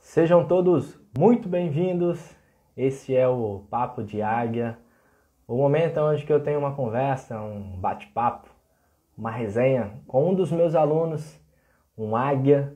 Sejam todos muito bem-vindos. Esse é o Papo de Águia, o momento onde que eu tenho uma conversa, um bate-papo, uma resenha com um dos meus alunos, um águia,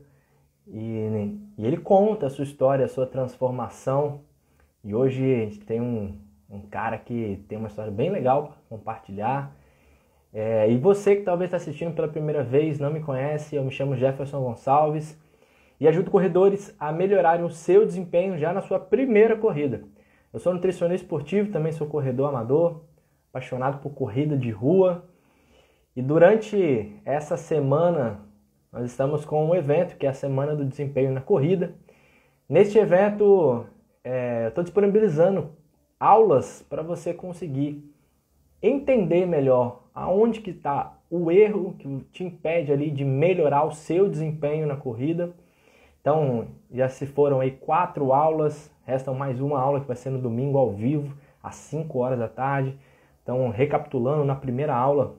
e ele conta a sua história, a sua transformação. E hoje a gente tem um cara que tem uma história bem legal para compartilhar. E você que talvez está assistindo pela primeira vez, não me conhece, eu me chamo Jefferson Gonçalves e ajudo corredores a melhorarem o seu desempenho já na sua primeira corrida. Eu sou nutricionista esportivo, também sou corredor amador, apaixonado por corrida de rua. E durante essa semana nós estamos com um evento que é a Semana do Desempenho na Corrida. Neste evento eu estou disponibilizando aulas para você conseguir entender melhor aonde que está o erro que te impede ali de melhorar o seu desempenho na corrida. Então, já se foram aí 4 aulas, restam mais uma aula que vai ser no domingo ao vivo, às 5 horas da tarde. Então, recapitulando, na primeira aula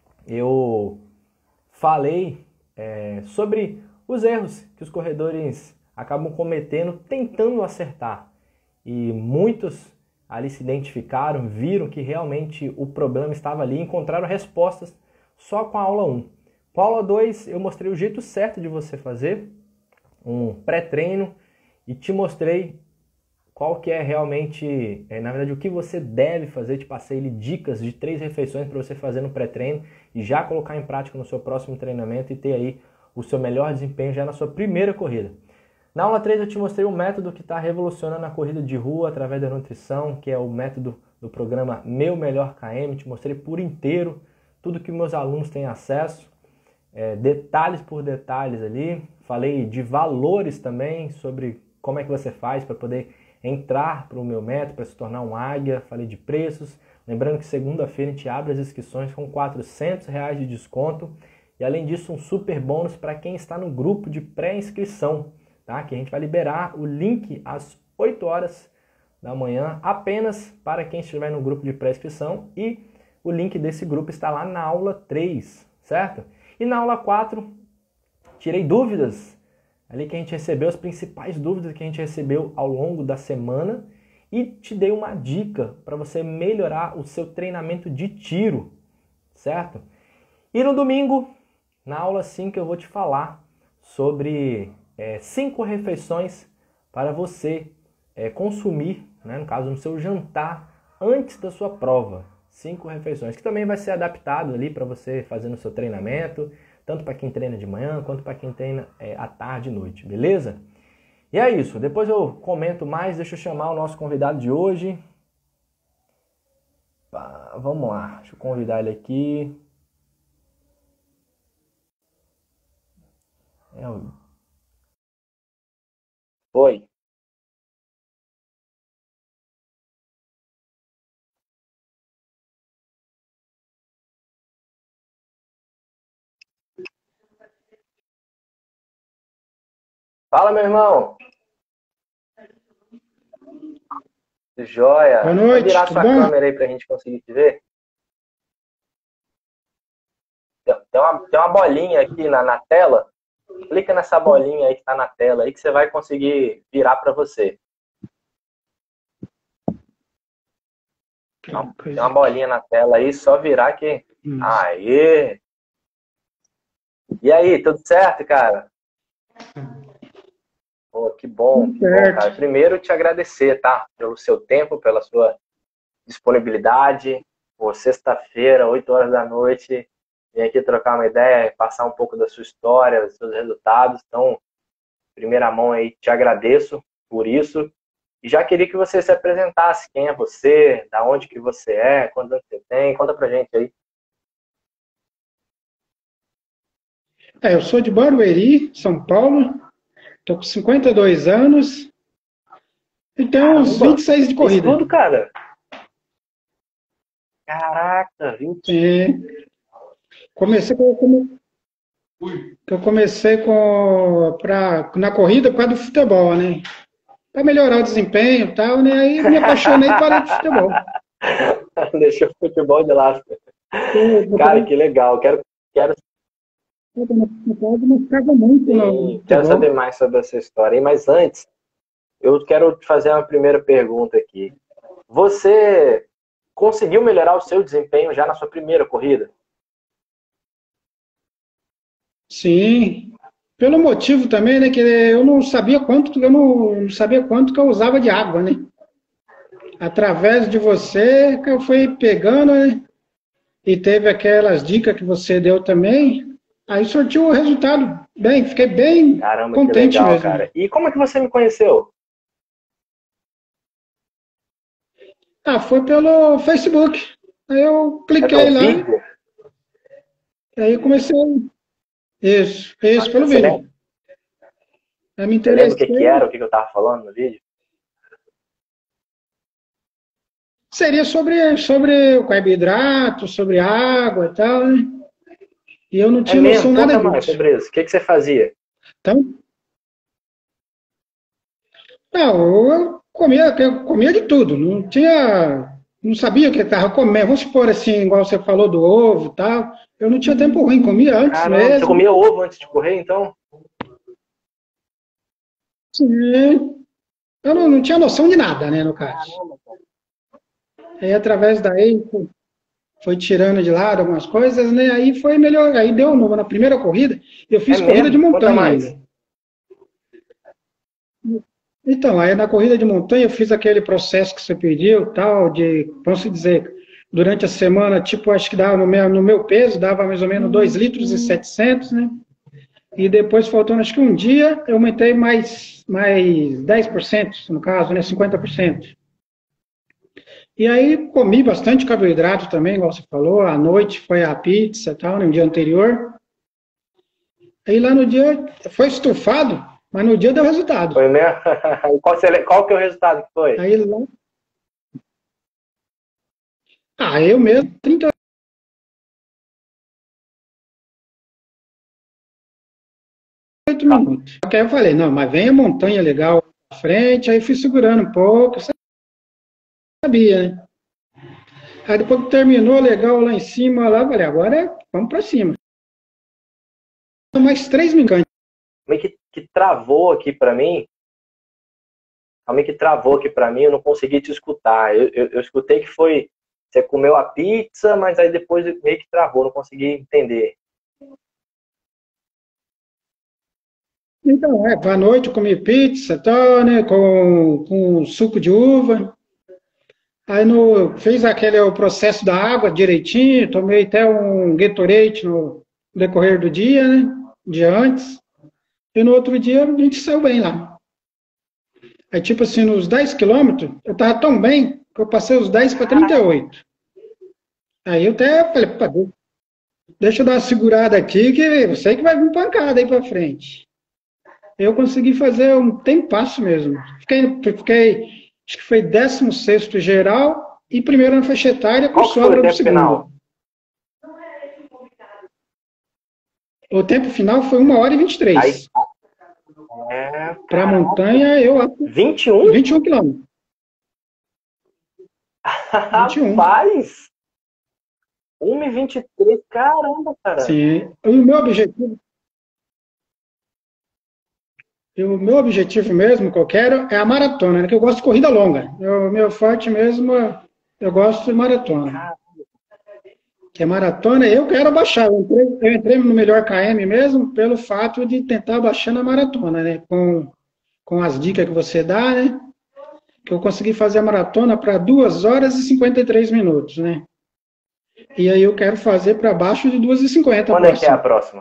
eu falei sobre os erros que os corredores acabam cometendo, tentando acertar. E muitos ali se identificaram, viram que realmente o problema estava ali, encontraram respostas só com a aula 1. Com a aula 2 eu mostrei o jeito certo de você fazer um pré-treino e te mostrei qual que é realmente, na verdade, o que você deve fazer. Te passei dicas de 3 refeições para você fazer no pré-treino e já colocar em prática no seu próximo treinamento e ter aí o seu melhor desempenho já na sua primeira corrida. Na aula 3 eu te mostrei um método que está revolucionando a corrida de rua através da nutrição, que é o método do programa Meu Melhor KM. Te mostrei por inteiro tudo que meus alunos têm acesso, detalhes por detalhes ali. Falei de valores também, sobre como é que você faz para poder entrar para o meu método, para se tornar um águia. Falei de preços. Lembrando que segunda-feira a gente abre as inscrições com R$400 de desconto. E além disso, um super bônus para quem está no grupo de pré-inscrição, tá? Que a gente vai liberar o link às 8 horas da manhã, apenas para quem estiver no grupo de pré-inscrição. E o link desse grupo está lá na aula 3, certo? E na aula 4, tirei dúvidas ali que a gente recebeu, as principais dúvidas que a gente recebeu ao longo da semana, e te dei uma dica para você melhorar o seu treinamento de tiro, certo? E no domingo, na aula 5, eu vou te falar sobre 5 refeições para você consumir, né, no caso, no seu jantar antes da sua prova. 5 refeições, que também vai ser adaptado ali para você fazer no seu treinamento, tanto para quem treina de manhã, quanto para quem treina à tarde e noite, beleza? E é isso, depois eu comento mais, deixa eu chamar o nosso convidado de hoje. Vamos lá, deixa eu convidar ele aqui. Oi. Fala, meu irmão. Joia. Boa Vai noite, virar tudo sua bom? câmera aí pra gente conseguir te ver. Tem uma bolinha aqui na tela. Clica nessa bolinha aí que tá na tela aí que você vai conseguir virar para você. Tem uma bolinha na tela aí, só virar que... Aê! E aí, tudo certo, cara? Pô, que bom, cara. Primeiro, te agradecer, tá? Pelo seu tempo, pela sua disponibilidade. Pô, sexta-feira, 8 horas da noite, vem aqui trocar uma ideia, passar um pouco da sua história, dos seus resultados. Então, primeira mão aí, te agradeço por isso. E já queria que você se apresentasse. Quem é você? Da onde que você é? Quantos anos você tem? Conta pra gente aí. Eu sou de Barueri, São Paulo. Estou com 52 anos. E tenho uns 26 de corrida. Isso tudo, cara? Caraca, 20. Eu comecei na corrida por causa do futebol, né? Para melhorar o desempenho e tal, né? Aí me apaixonei e parei de futebol. Deixou o futebol de lado. Cara, que legal. Quero Não ficava muito no quero saber mais sobre essa história, hein? Mas antes, eu quero te fazer uma primeira pergunta aqui. Você conseguiu melhorar o seu desempenho já na sua primeira corrida? Sim. Pelo motivo também, né, que eu não sabia quanto que eu usava de água, né? Através de você que eu fui pegando, né? E teve aquelas dicas que você deu também. Aí surtiu o resultado bem, fiquei bem Caramba, que contente legal, mesmo. cara. E como é que você me conheceu? Ah, foi pelo Facebook. Aí eu É pelo cliquei lá, vídeo? aí eu comecei. Isso, pelo Você lembra, vídeo. Aí me você lembra o que que era, interessei. o que que eu tava falando no vídeo? Seria sobre o carboidrato, sobre água e tal, né? E eu não É tinha mesmo? noção nada Conta mais disso. sobre isso. O que que você fazia? Então, não, eu comia de tudo. Não sabia o que estava comendo. Vamos supor assim, igual você falou do ovo e tal. Eu não tinha tempo ruim, comia antes Caramba, você mesmo. comia ovo antes de correr, então? Sim. Eu não tinha noção de nada, né, no caso. Caramba, cara. Aí, através daí, foi tirando de lado algumas coisas, né? Aí foi melhor. Aí deu na primeira corrida, eu É fiz corrida de mesmo? Conta montanha mais. ainda. Então, aí na corrida de montanha eu fiz aquele processo que você pediu, tal, de, vamos dizer, durante a semana, tipo, acho que dava no meu peso, dava mais ou menos 2,7 litros, né? E depois, faltando acho que um dia, eu aumentei mais 10%, no caso, né? 50%. E aí comi bastante carboidrato também, igual você falou, à noite foi a pizza e tal, no dia anterior. Aí lá no dia foi estufado, mas no dia deu resultado. Foi mesmo? Qual que é o resultado que foi? Aí lá, eu mesmo, 8 minutos. Só que aí eu falei, não, mas vem a montanha legal à frente, aí fui segurando um pouco, sabia, né? Aí depois que terminou legal lá em cima, lá, eu falei, agora vamos pra cima. Mais 3 minutos. Meio que travou aqui pra mim. Meio que travou aqui pra mim, eu não consegui te escutar. Eu escutei que foi. Você comeu a pizza, mas aí depois meio que travou, não consegui entender. Então, à noite eu comi pizza, tal, né, com suco de uva. Aí fiz o processo da água direitinho, tomei até um Gatorade no decorrer do dia, né, dia antes. E no outro dia a gente saiu bem lá. Aí, tipo assim, nos 10 quilômetros, eu tava tão bem que eu passei os 10 para 38. Aí eu até falei, pá, deixa eu dar uma segurada aqui, que eu sei que vai vir pancada aí para frente. Eu consegui fazer um tempasso mesmo. Fiquei, acho que foi 16º geral e primeiro na faixa etária com Qual que foi o sobra do tempo segundo. final? O tempo final foi 1 hora e Aí, 23. Para a caraca, montanha, eu acho 21? 21 quilômetros. 21. Rapaz! 1h23, caramba, cara. Sim. O meu objetivo mesmo, que eu quero, é a maratona, né? Que eu gosto de corrida longa. O meu forte mesmo, eu gosto de maratona. Que é maratona, eu quero baixar. Eu entrei no melhor KM mesmo pelo fato de tentar baixar na maratona, né? Com as dicas que você dá, né? Que eu consegui fazer a maratona para 2 horas e 53 minutos, né? E aí eu quero fazer para baixo de 2h50 a Quando é que é a próxima. próxima?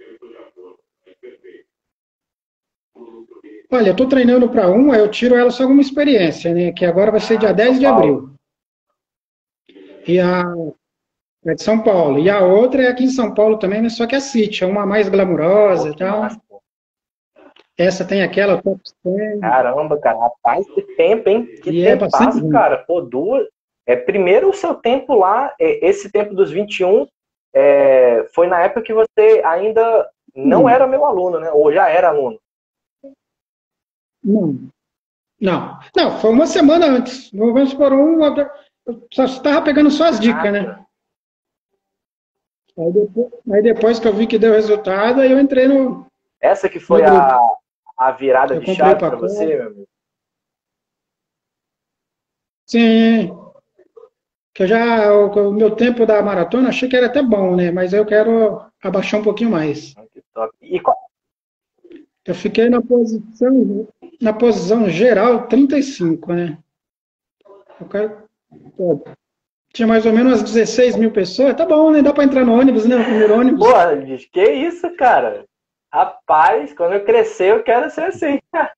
Olha, eu estou treinando para uma, eu tiro ela só como experiência, né? Que agora vai ser dia São 10 de Paulo. abril. E é de São Paulo. E a outra é aqui em São Paulo também, mas só que é a City, é uma mais Pô, glamurosa e que tal. massa. Essa tem aquela top 100, Caramba, cara. Rapaz, que tempo, hein? Que e é bastante tempasso, ruim. cara. Pô, duas. Primeiro, o seu tempo lá, esse tempo dos 21, foi na época que você ainda não era meu aluno, né? Ou já era aluno. Não, não, foi uma semana antes. Vamos por eu só estava pegando só as dicas, né? Caraca. Aí depois que eu vi que deu resultado, aí eu entrei no, Essa que no foi grupo. a virada Eu de comprei o chave para você, pacote. meu amigo? Sim, que eu já, o meu tempo da maratona achei que era até bom, né? Mas eu quero abaixar um pouquinho mais. Que top. Eu fiquei na posição geral 35, né? Eu quero, pô, tinha mais ou menos umas 16 mil pessoas, tá bom, né? Dá para entrar no ônibus, né? O primeiro ônibus. Porra, bicho, que isso, cara? Rapaz, quando eu crescer, eu quero ser assim.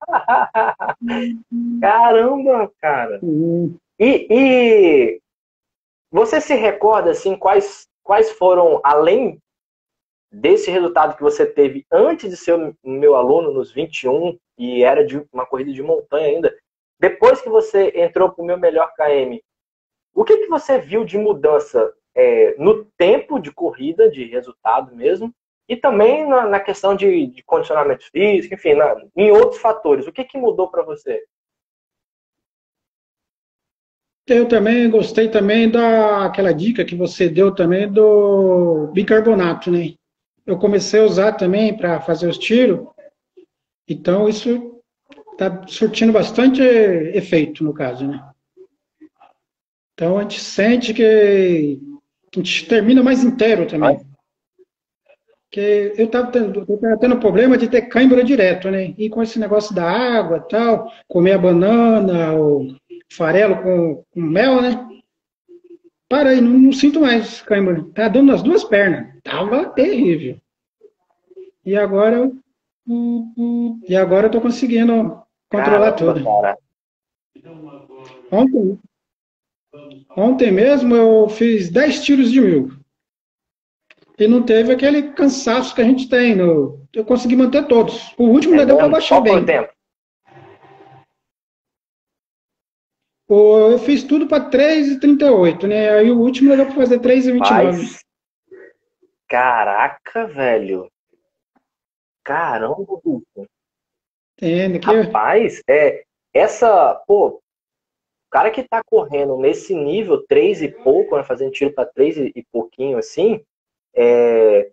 Caramba, cara. Uhum. E você se recorda, assim, quais foram, além desse resultado que você teve antes de ser o meu aluno nos 21, e era de uma corrida de montanha ainda, depois que você entrou para o meu melhor KM, o que você viu de mudança no tempo de corrida, de resultado mesmo, e também na questão de condicionamento físico, enfim, em outros fatores? O que mudou para você? Eu também gostei também daquela dica que você deu também do bicarbonato, né? Eu comecei a usar também para fazer os tiros, então isso está surtindo bastante efeito no caso, né? Então a gente sente que a gente termina mais inteiro também. Porque eu tava tendo problema de ter cãibra direto, né? E com esse negócio da água e tal, comer a banana, o farelo com mel, né? Parei, não sinto mais cãibra. Tá dando nas duas pernas. Tava terrível. E agora, e agora eu tô conseguindo controlar Caramba, tudo. cara. Ontem, ontem mesmo eu fiz 10 tiros de 1.000. E não teve aquele cansaço que a gente tem. Eu consegui manter todos. O último É ainda deu para mesmo? baixar Qual foi o bem. tempo? Eu fiz tudo para 3:38, né? Aí o último deu para fazer 3:29. Paz. Caraca, velho. Caramba, bicho. Entende? Que, Rapaz, pô, o cara que tá correndo nesse nível 3 e pouco, né, fazendo tiro para 3 e pouquinho assim, é,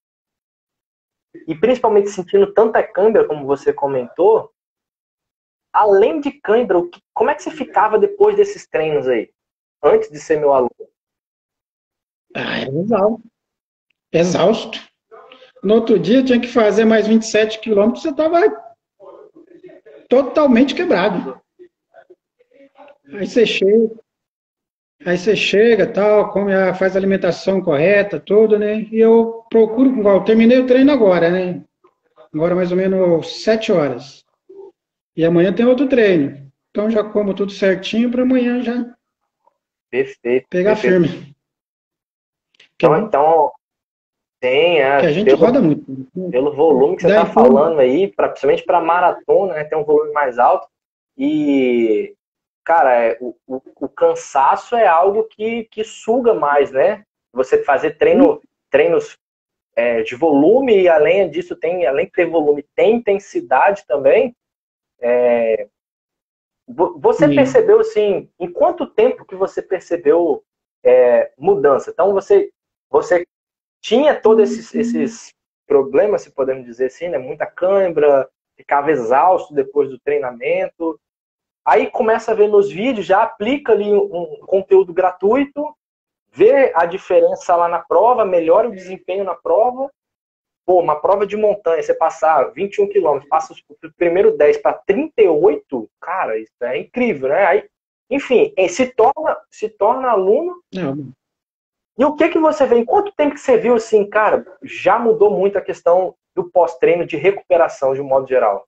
e principalmente sentindo tanta câimbra, como você comentou, além de câimbra, como é que você ficava depois desses treinos aí? Antes de ser meu aluno? era exausto. Exausto. No outro dia tinha que fazer mais 27 quilômetros, você estava totalmente quebrado. Aí você chega, aí você chega, tal, faz a alimentação correta, tudo, né? E eu procuro, igual, eu terminei o treino agora, né? Agora mais ou menos 7 horas. E amanhã tem outro treino. Então já como tudo certinho para amanhã já Perfeito, pegar perfeito. firme. Que, Então tem, que a gente roda muito. pelo volume que você Dá está em torno, falando aí, principalmente para maratona, né, tem um volume mais alto. E, cara, o cansaço é algo que suga mais, né? Você fazer treinos de volume e além disso, além de ter volume, tem intensidade também. Você sim. percebeu, assim, em quanto tempo que você percebeu mudança? Então, você tinha todos esses problemas, se podemos dizer assim, né? Muita cãibra, ficava exausto depois do treinamento. Aí começa a ver nos vídeos, já aplica ali um conteúdo gratuito, vê a diferença lá na prova, melhora o desempenho na prova. Pô, uma prova de montanha, você passar 21 quilômetros, passa os primeiro 10 para 38, cara, isso é incrível, né? Aí, enfim, se torna aluno. Não, E o que você vê? Em quanto tempo que você viu assim, cara, já mudou muito a questão do pós-treino de recuperação de um modo geral?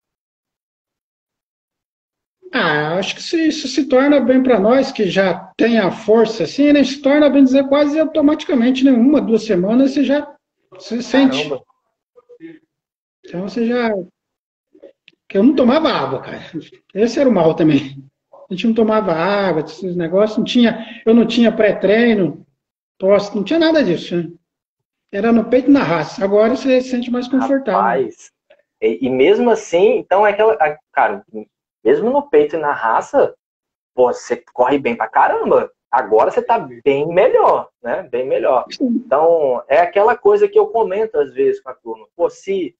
acho que isso se torna bem para nós, que já tem a força assim, né? Se torna, bem dizer, quase automaticamente, né? 1, 2 semanas você já se sente. Caramba, Então você já. Que eu não tomava água, cara. Esse era o mal também. A gente não tomava água, esses negócios, eu não tinha pré-treino, posse, não tinha nada disso, né? Era no peito e na raça. Agora você se sente mais confortável. rapaz. E mesmo assim, então é aquela. Cara, mesmo no peito e na raça, pô, você corre bem pra caramba. Agora você tá bem melhor, né? Bem melhor. Então, é aquela coisa que eu comento às vezes com a turma. Pô, se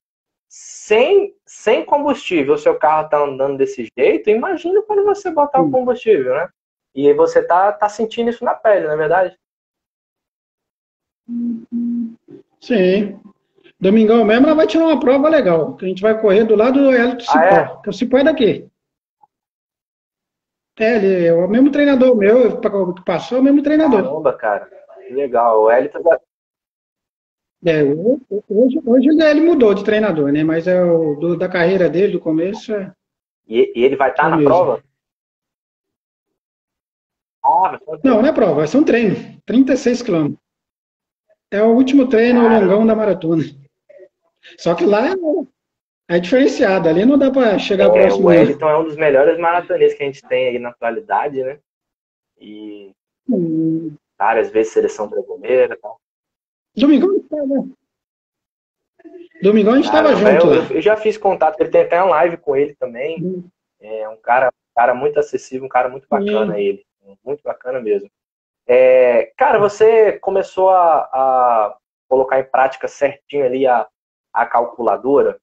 sem combustível o seu carro tá andando desse jeito, imagina quando você botar o combustível, né? E você tá sentindo isso na pele, não é verdade? Sim. Domingão mesmo ela vai tirar uma prova legal, que a gente vai correr do lado do Hélio Ah, é? Cipó, que o Cipó é daqui. É, ele é o mesmo treinador meu, que passou é o mesmo treinador. Caramba, cara. Que legal. O Wellington É, hoje ele mudou de treinador, né? Mas é da carreira dele, do começo, e ele vai é estar o na mesmo. prova? Ah, vai ser um Não, não é treino. prova, vai ser um treino, 36 quilômetros. É o último treino, o longão Caramba. da maratona. Só que lá é diferenciado, ali não dá para chegar É, o próximo, não. Wellington é um dos melhores maratonistas que a gente tem aí na atualidade, né? E várias vezes seleção brasileira, tá? Domingão, Domingão a gente estava Caramba, junto eu, lá. eu já fiz contato, ele tem até uma live com ele também. É um cara muito acessível, um cara muito bacana Sim. ele. Muito bacana mesmo. Cara, você começou a colocar em prática certinho ali a calculadora?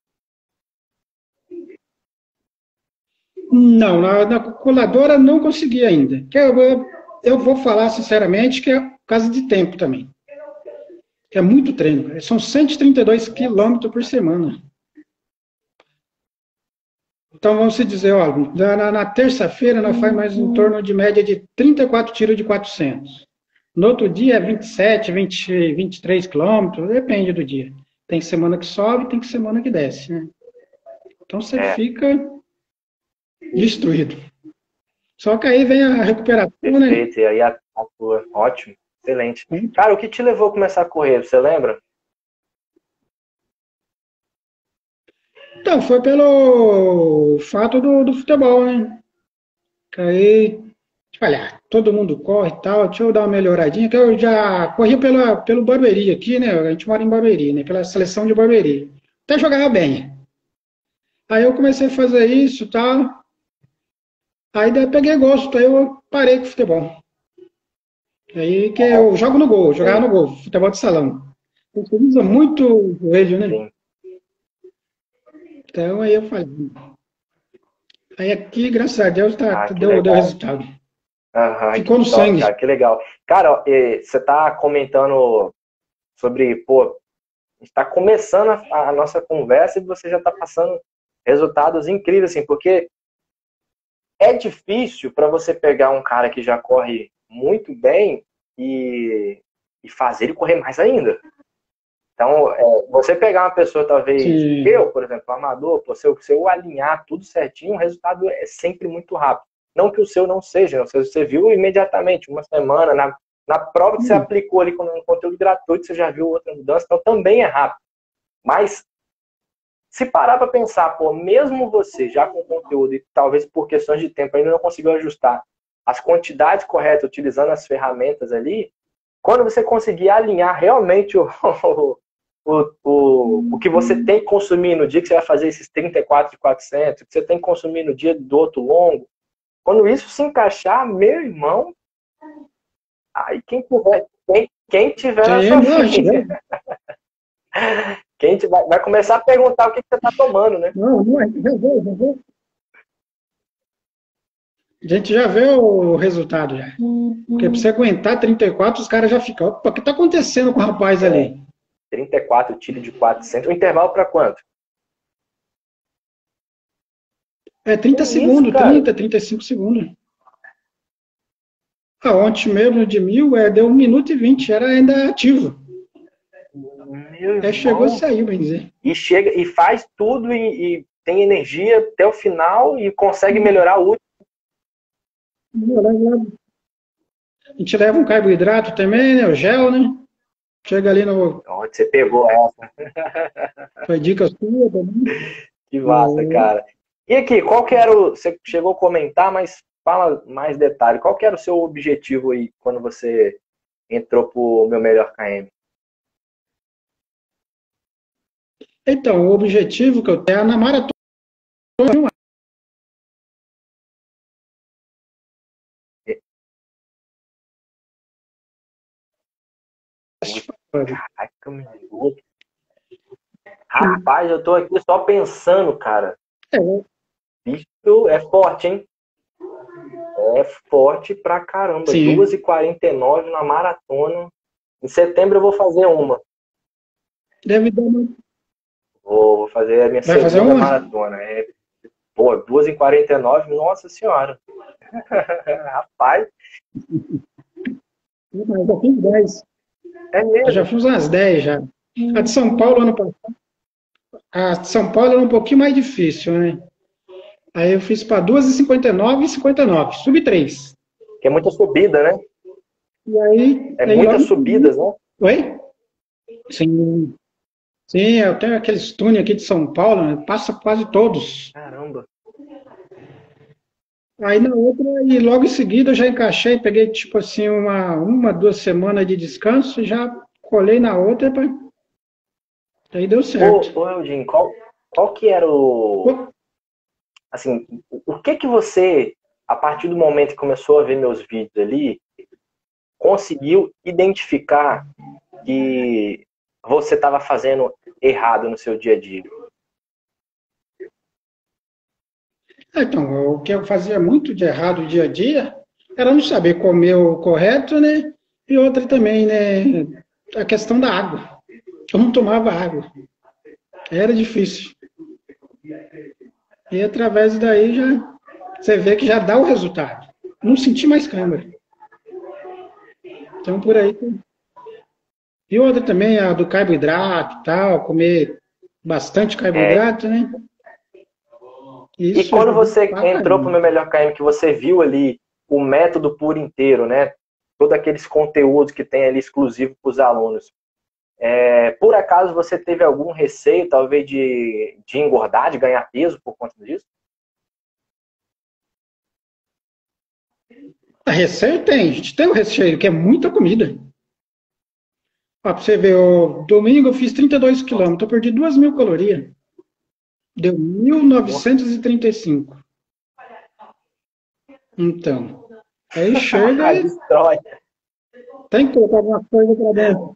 Não, na calculadora não consegui ainda. Eu vou falar sinceramente que é por causa de tempo também. É muito treino. São 132 quilômetros por semana. Então vamos se dizer, ó, na terça-feira nós faz mais em torno de média de 34 tiros de 400. No outro dia é 27, 20, 23 quilômetros, depende do dia. Tem semana que sobe, tem semana que desce, né? Então você É, fica destruído. Só que aí vem a recuperação, né? perfeito. E aí a tua, ótimo, excelente. Cara, o que te levou a começar a correr, você lembra? Então, foi pelo fato do futebol, né? Que aí, olha, todo mundo corre e tal, deixa eu dar uma melhoradinha, que eu já corri pelo Barueri aqui, né? A gente mora em Barueri, né? Pela seleção de Barueri. Até jogava bem. Aí eu comecei a fazer isso e tal. Aí daí eu peguei gosto, aí eu parei com o futebol. Aí que eu jogo no gol, jogava Sim, no gol, futebol de salão. Você usa muito o joelho, né? sim. Então aí eu falei. Aí aqui, graças a Deus, Ah, que deu legal. resultado. Aham, que Ficou no top, sangue. cara, que legal. Cara, ó, você tá comentando sobre, pô, a gente tá começando a nossa conversa e você já tá passando resultados incríveis, assim, porque é difícil para você pegar um cara que já corre muito bem e fazer ele correr mais ainda. Então, você pegar uma pessoa, talvez, Sim. eu, por exemplo, amador, pô, se eu alinhar tudo certinho, o resultado é sempre muito rápido. Não que o seu não seja, você viu imediatamente, uma semana, na prova que você aplicou ali com um conteúdo gratuito, você já viu outra mudança, então também é rápido. Mas, se parar para pensar, pô, mesmo você já com conteúdo e talvez por questões de tempo ainda não conseguiu ajustar as quantidades corretas utilizando as ferramentas ali, quando você conseguir alinhar realmente o que você tem que consumir no dia que você vai fazer esses 34 de 400, o que você tem que consumir no dia do outro longo, quando isso se encaixar, meu irmão, aí quem tiver na Sim, sua não, a gente, frente, quem vai começar a perguntar o que você está tomando, né? não, não, a gente já vê o resultado já. Porque para você aguentar 34, os caras já ficam. Opa, o que está acontecendo com o rapaz É, ali? 34 tiro de 400, o intervalo para quanto? É Que 30 isso, segundos, cara? 35 segundos. Ontem mesmo de 1000, deu 1 minuto e 20, era ainda ativo. Meu Chegou e irmão, saiu, bem dizer. e chega e faz tudo e tem energia até o final e consegue melhorar o último. A gente leva um carboidrato também, né? O gel, né? Chega ali no. Onde você pegou essa? Foi dica sua também. Que massa, cara. E aqui, qual que era o. Você chegou a comentar, mas fala mais detalhe. Qual que era o seu objetivo aí quando você entrou pro Meu Melhor KM? Então, o objetivo que eu tenho é na maratona. Caraca, meu. Rapaz, eu tô aqui só pensando, cara. É, Bicho é forte, hein? É forte pra caramba. Sim. 2h49 na maratona. Em setembro eu vou fazer uma. Deve dar uma... Vou fazer a minha Vai fazer segunda uma? maratona. Pô, 2h49, nossa senhora. Rapaz, Eu já fiz 10. é Eu já mesmo. fiz umas 10 já. A de São Paulo, ano passado. A de São Paulo era um pouquinho mais difícil, né? Aí eu fiz para 2h59 e 59, sub 3. Que é muita subida, né? E aí, É logo muitas em seguida. subidas, né? Oi? Sim, sim, eu tenho aqueles túnel aqui de São Paulo, né? Passa quase todos. Caramba. Aí na outra, e logo em seguida eu já encaixei, peguei tipo assim uma 2 semanas de descanso, e já colei na outra, aí deu certo. Ô Eldin, qual que era o... Pô, Assim, o que você, a partir do momento que começou a ver meus vídeos ali, conseguiu identificar que você estava fazendo errado no seu dia a dia? então, o que eu fazia muito de errado dia a dia era não saber comer o correto, né? E outra também, né? A questão da água. Eu não tomava água. Era difícil. E através daí já você vê que já dá o resultado. Não senti mais câimbra. Então por aí. E outra também, a do carboidrato e tal, comer bastante É, carboidrato, né? e Isso quando ajuda você pra entrou para o caramba. meu melhor KM, que você viu ali o método por inteiro, né? Todos aqueles conteúdos que tem ali exclusivo para os alunos. Por acaso você teve algum receio, talvez, de engordar, de ganhar peso por conta disso? A recheio tem, a gente tem o recheio, que é muita comida. Ó, pra você ver, o domingo eu fiz 32 quilômetros, eu perdi 2.000 calorias. Deu Porra. 1935. Então, aí chega e Destrói. tem que colocar alguma coisa para dentro.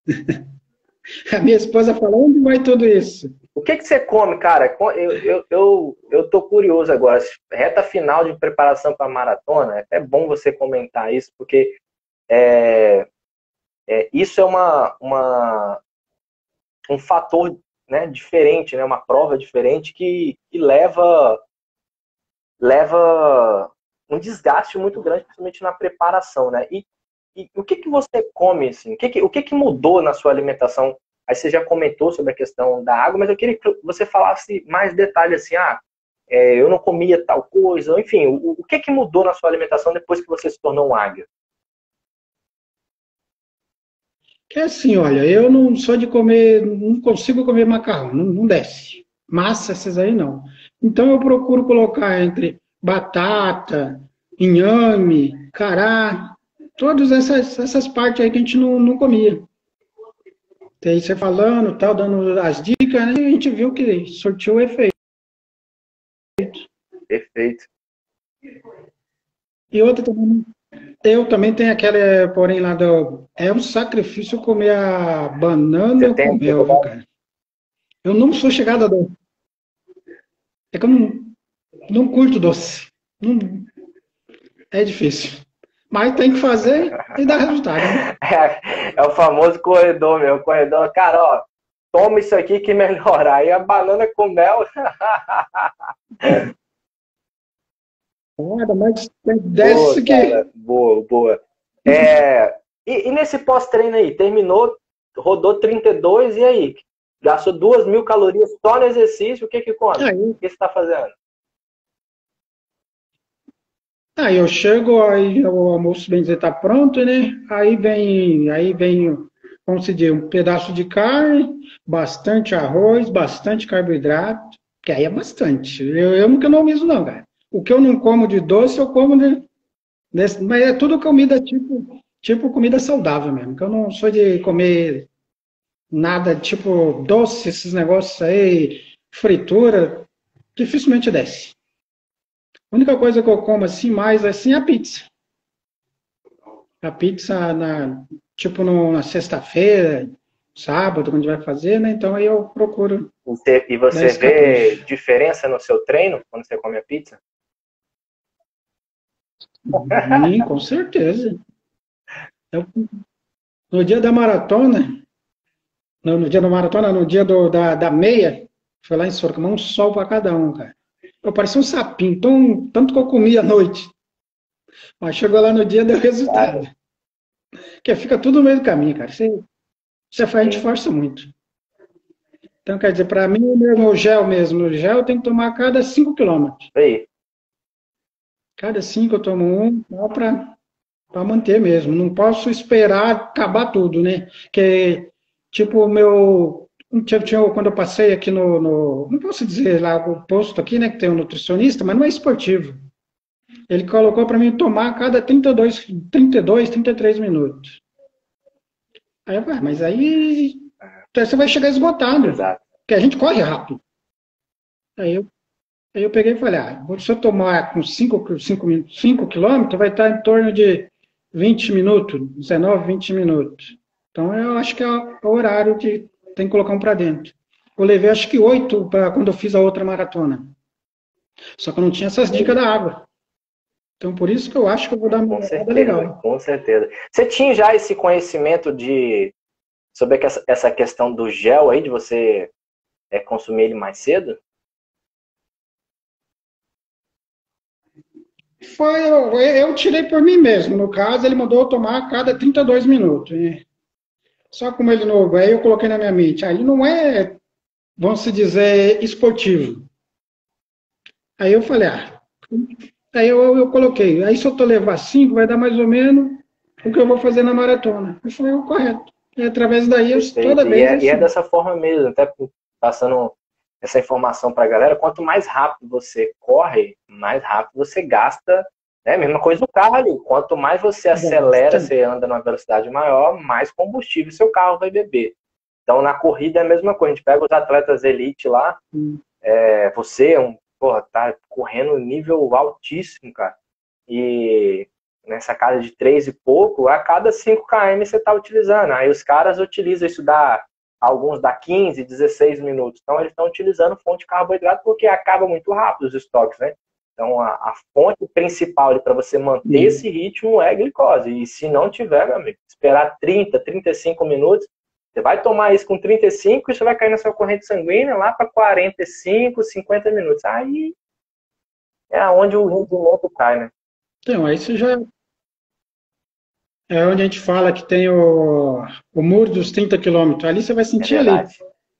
A minha esposa fala, onde vai tudo isso? O que você come, cara? Eu tô curioso agora. Reta final de preparação para a maratona, é bom você comentar isso, porque isso é um fator, né, diferente, né, uma prova diferente que leva um desgaste muito grande, principalmente na preparação, né? E o que você come, assim? O que mudou na sua alimentação? Aí você já comentou sobre a questão da água, mas eu queria que você falasse mais detalhes, assim, eu não comia tal coisa, enfim, o que mudou na sua alimentação depois que você se tornou um águia? Que é assim, olha, eu não sou de comer, não consigo comer macarrão, não desce. Massa, essas aí não. Então eu procuro colocar entre batata, inhame, cará, todas essas partes aí que a gente não comia. Tem você falando, tal, dando as dicas, né? E a gente viu que surtiu o efeito. Perfeito. E outra também, eu também tenho aquela, porém, lá do. É um sacrifício comer a Você banana com tem mel, viu, cara? Eu não sou chegada a doce. É que eu não curto doce. Não, é difícil. Mas tem que fazer e dá resultado, né? é o famoso corredor, meu. O corredor, cara, ó, toma isso aqui que melhora. Aí a banana com mel. Nada, mas Boa, desce que. cara. Boa, boa. E nesse pós-treino aí, terminou, rodou 32, e aí? Gastou 2.000 calorias só no exercício, o que come? O Aí, que você está fazendo? aí eu chego, aí o almoço, bem dizer, tá pronto, né? Aí vem, vamos dizer, um pedaço de carne, bastante arroz, bastante carboidrato, que aí é bastante. Eu nunca não miso não, cara. O que eu não como de doce, eu como mas é tudo comida tipo comida saudável mesmo, que eu não sou de comer nada tipo doce, esses negócios aí, fritura, dificilmente desce. A única coisa que eu como assim mais assim é a pizza. A pizza tipo na sexta-feira, sábado, quando a gente vai fazer, né? Então aí eu procuro E dar você esse vê capricho. diferença no seu treino quando você come a pizza? Sim, com certeza. Eu- no dia da maratona, não, no dia da maratona, no dia da meia, foi lá em Sorocaba, um sol para cada um, cara. Eu parecia um sapinho, tanto que eu comia à noite. Mas chegou lá no dia, deu Cara, resultado. Porque fica tudo no meio do caminho, cara. Você faz, a gente sim. força muito. Então, quer dizer, para mim, o gel mesmo, o gel tem que tomar a cada 5 quilômetros. Aí. Cada 5 eu tomo um, para manter mesmo. Não posso esperar acabar tudo, né? Que, tipo, o meu. Quando eu passei aqui não posso dizer lá o posto aqui, né? Que tem um nutricionista, mas não é esportivo. Ele colocou para mim tomar a cada 33 minutos. Aí eu falei, mas aí você vai chegar esgotado, Exato. porque a gente corre rápido. Aí eu, aí eu peguei e falei, se eu tomar com 5 quilômetros, vai estar em torno de 20 minutos, 19, 20 minutos. Então eu acho que é o horário de tem que colocar um para dentro. Eu levei acho que 8 para quando eu fiz a outra maratona. Só que eu não tinha essas dicas Aí. da água. Então por isso que eu acho que eu vou dar uma Com melhorada certeza, legal. com certeza. Você tinha já esse conhecimento sobre essa questão do gel aí, de você consumir ele mais cedo? Eu tirei por mim mesmo. No caso, ele mandou eu tomar a cada 32 minutos. Né? Só como ele novo, aí eu coloquei na minha mente. Aí não é, vamos se dizer, esportivo. Aí eu falei, aí eu coloquei. Aí se eu tô levar 5, vai dar mais ou menos o que eu vou fazer na maratona. Eu falei, correto. E através daí, toda Perfeito. E vez é, e é assim. dessa forma mesmo, até passando essa informação para a galera, quanto mais rápido você corre, mais rápido você gasta, né? Mesma coisa do carro ali. Quanto mais você acelera, Gasta. você anda numa velocidade maior, mais combustível seu carro vai beber. Então, na corrida é a mesma coisa. A gente pega os atletas elite lá, você porra, tá correndo nível altíssimo, cara. E nessa casa de 3 e pouco, a cada 5 km você está utilizando. Aí os caras utilizam isso, alguns dá 15, 16 minutos. Então eles estão utilizando fonte de carboidrato porque acaba muito rápido os estoques, né? Então a fonte principal para você manter esse ritmo é a glicose. E se não tiver, meu amigo, esperar 30, 35 minutos, você vai tomar isso com 35 e você vai cair na sua corrente sanguínea lá para 45, 50 minutos. Aí é onde o rendimento cai, né? Então, aí você já é onde a gente fala que tem o muro dos 30 quilômetros. Ali você vai É sentir ali. verdade.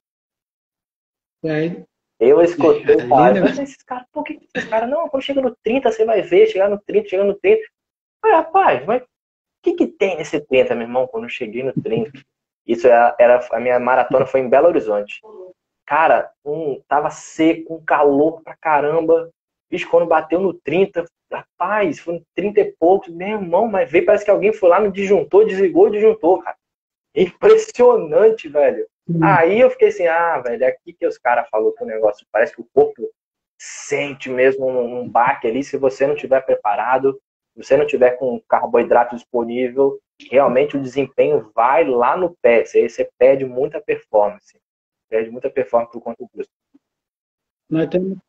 E aí, Eu escutei ali, falar, eu né? falei assim, esses caras, por que esses caras, não, quando chega no 30 você vai ver, chegar no 30 chegando no 30. Aí, rapaz, mas o que tem nesse 30, meu irmão, quando eu cheguei no 30? Isso a minha maratona foi em Belo Horizonte. Cara, tava seco, um calor pra caramba. Bicho, quando bateu no 30, rapaz, foi no 30 e poucos, meu irmão, mas veio, parece que alguém foi lá no disjuntor, desligou o disjuntor, cara. Impressionante, velho. Aí eu fiquei assim, velho, é aqui que os caras falaram que o negócio parece que o corpo sente mesmo um baque ali. Se você não tiver preparado, se você não tiver com carboidrato disponível, realmente o desempenho vai lá no pé. Você perde muita performance. Perde muita performance por conta disso. Nós temos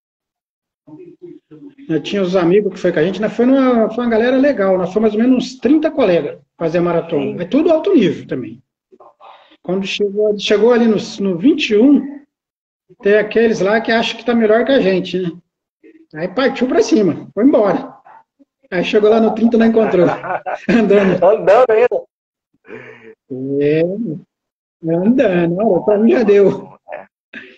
Nós tinha os amigos que foi com a gente, foi uma galera legal, nós fomos mais ou menos uns 30 colegas fazer a maratona. É Sim. tudo alto nível também. Quando chegou ali no 21, tem aqueles lá que acham que está melhor que a gente, né? Aí partiu para cima, foi embora. Aí chegou lá no 30 não encontrou, andando. Andando ainda. É, andando, olha, para mim já deu. É,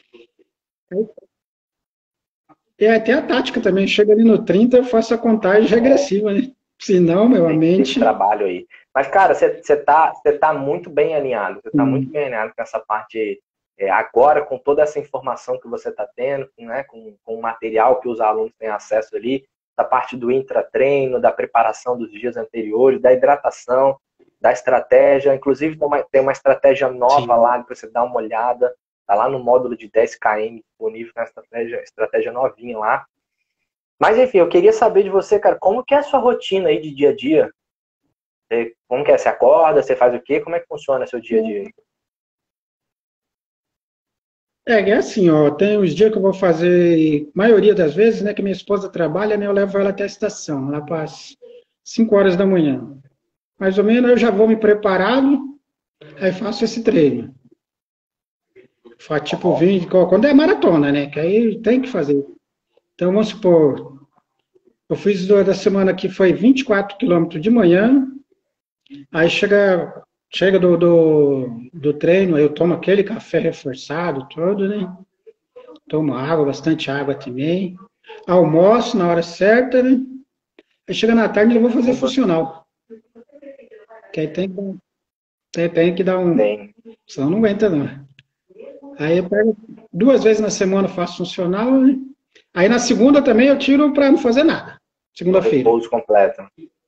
E até a tática também, chega ali no 30, eu faço a contagem regressiva, né? Se não, meu, a tem esse mente. trabalho aí. Mas, cara, você tá muito bem alinhado. Você está muito bem alinhado com essa parte agora, com toda essa informação que você está tendo, né, com o material que os alunos têm acesso ali, da parte do intratreino, da preparação dos dias anteriores, da hidratação, da estratégia. Inclusive, tem uma estratégia nova Sim. lá para você dar uma olhada. Está lá no módulo de 10 km disponível, na estratégia novinha lá. Mas, enfim, eu queria saber de você, cara, como que é a sua rotina aí de dia a dia? Como que é? Você acorda, você faz o quê? Como é que funciona seu dia a dia? É assim, ó, tem os dias que eu vou fazer, maioria das vezes, né, que minha esposa trabalha, né, eu levo ela até a estação, lá para as 5 horas da manhã. Mais ou menos eu já vou me preparando, aí faço esse treino. Faço tipo 20, quando é maratona, né, que aí tem que fazer. Então, vamos supor, eu fiz da semana que foi 24 quilômetros de manhã, aí chega do treino, aí eu tomo aquele café reforçado todo, né? Tomo água, bastante água também. Almoço na hora certa, né? Aí chega na tarde eu vou fazer funcional. Que aí tem que dar um. Tem. Senão não aguenta, não. Aí eu pego 2 vezes na semana eu faço funcional, né? Aí na segunda também eu tiro para não fazer nada. Segunda-feira. Repouso completo.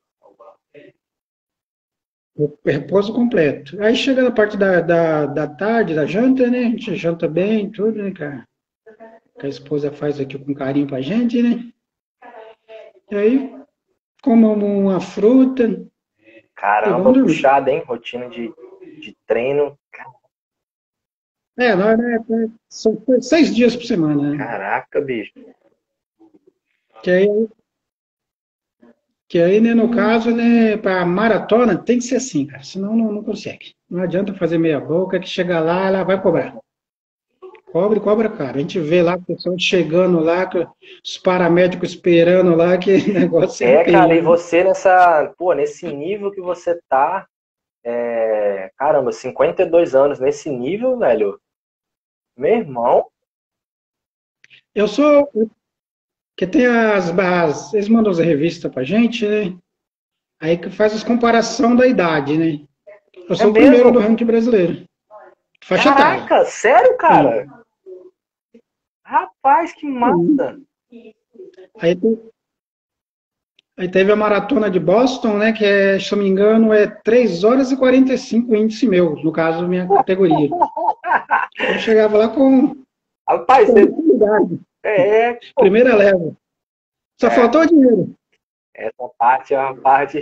Repouso completo. Aí chega na parte da tarde, da janta, né? A gente janta bem, tudo, né, cara? Que a esposa faz aqui com carinho pra gente, né? E aí, como uma fruta e Caramba, vamos dormir. puxada, hein? Rotina de treino. Nós, né, são 6 dias por semana, né? Caraca, bicho. Que aí, né, no caso, né, para maratona tem que ser assim, cara, senão não consegue. Não adianta fazer meia boca, que chegar lá, ela vai cobrar. Cobra, cara. A gente vê lá o pessoal chegando lá, os paramédicos esperando lá, que negócio é Cara, e feio. você nesse nível que você tá, caramba, 52 anos nesse nível, velho. Meu irmão. Eu sou. Que tem eles mandam as revistas pra gente, né? Aí que faz as comparação da idade, né? Eu É sou o primeiro do mesmo? ranking brasileiro. Faixa etária. Caraca, sério, cara? Sim. Rapaz, que massa. Aí, aí teve a maratona de Boston, né? Que é, se eu não me engano, é 3 horas e 45 o índice meu, no caso, minha categoria. Eu chegava lá Rapaz, com idade. pô, Primeira leva. Só é, faltou dinheiro. essa parte é uma parte.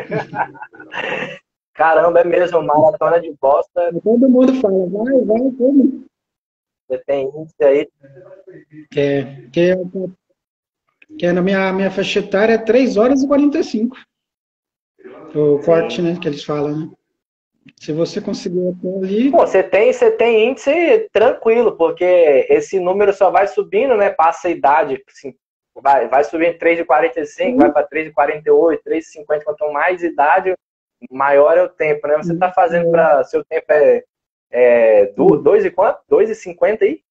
Caramba, é mesmo, maratona de bosta. Todo mundo fala, vai, todo mundo. Você tem índice aí. Que é, que é, que é na minha faixa etária é 3 horas e 45. O corte, Sim. né, que eles falam, né? Se você conseguir até ali. Pô, você tem índice tranquilo, porque esse número só vai subindo, né? Passa a idade, assim, vai subindo 3,45, vai para 3,48, 3,50. Quanto mais idade, maior é o tempo, né? Você tá fazendo para. Seu tempo é 2 e quanto? 2,50 aí?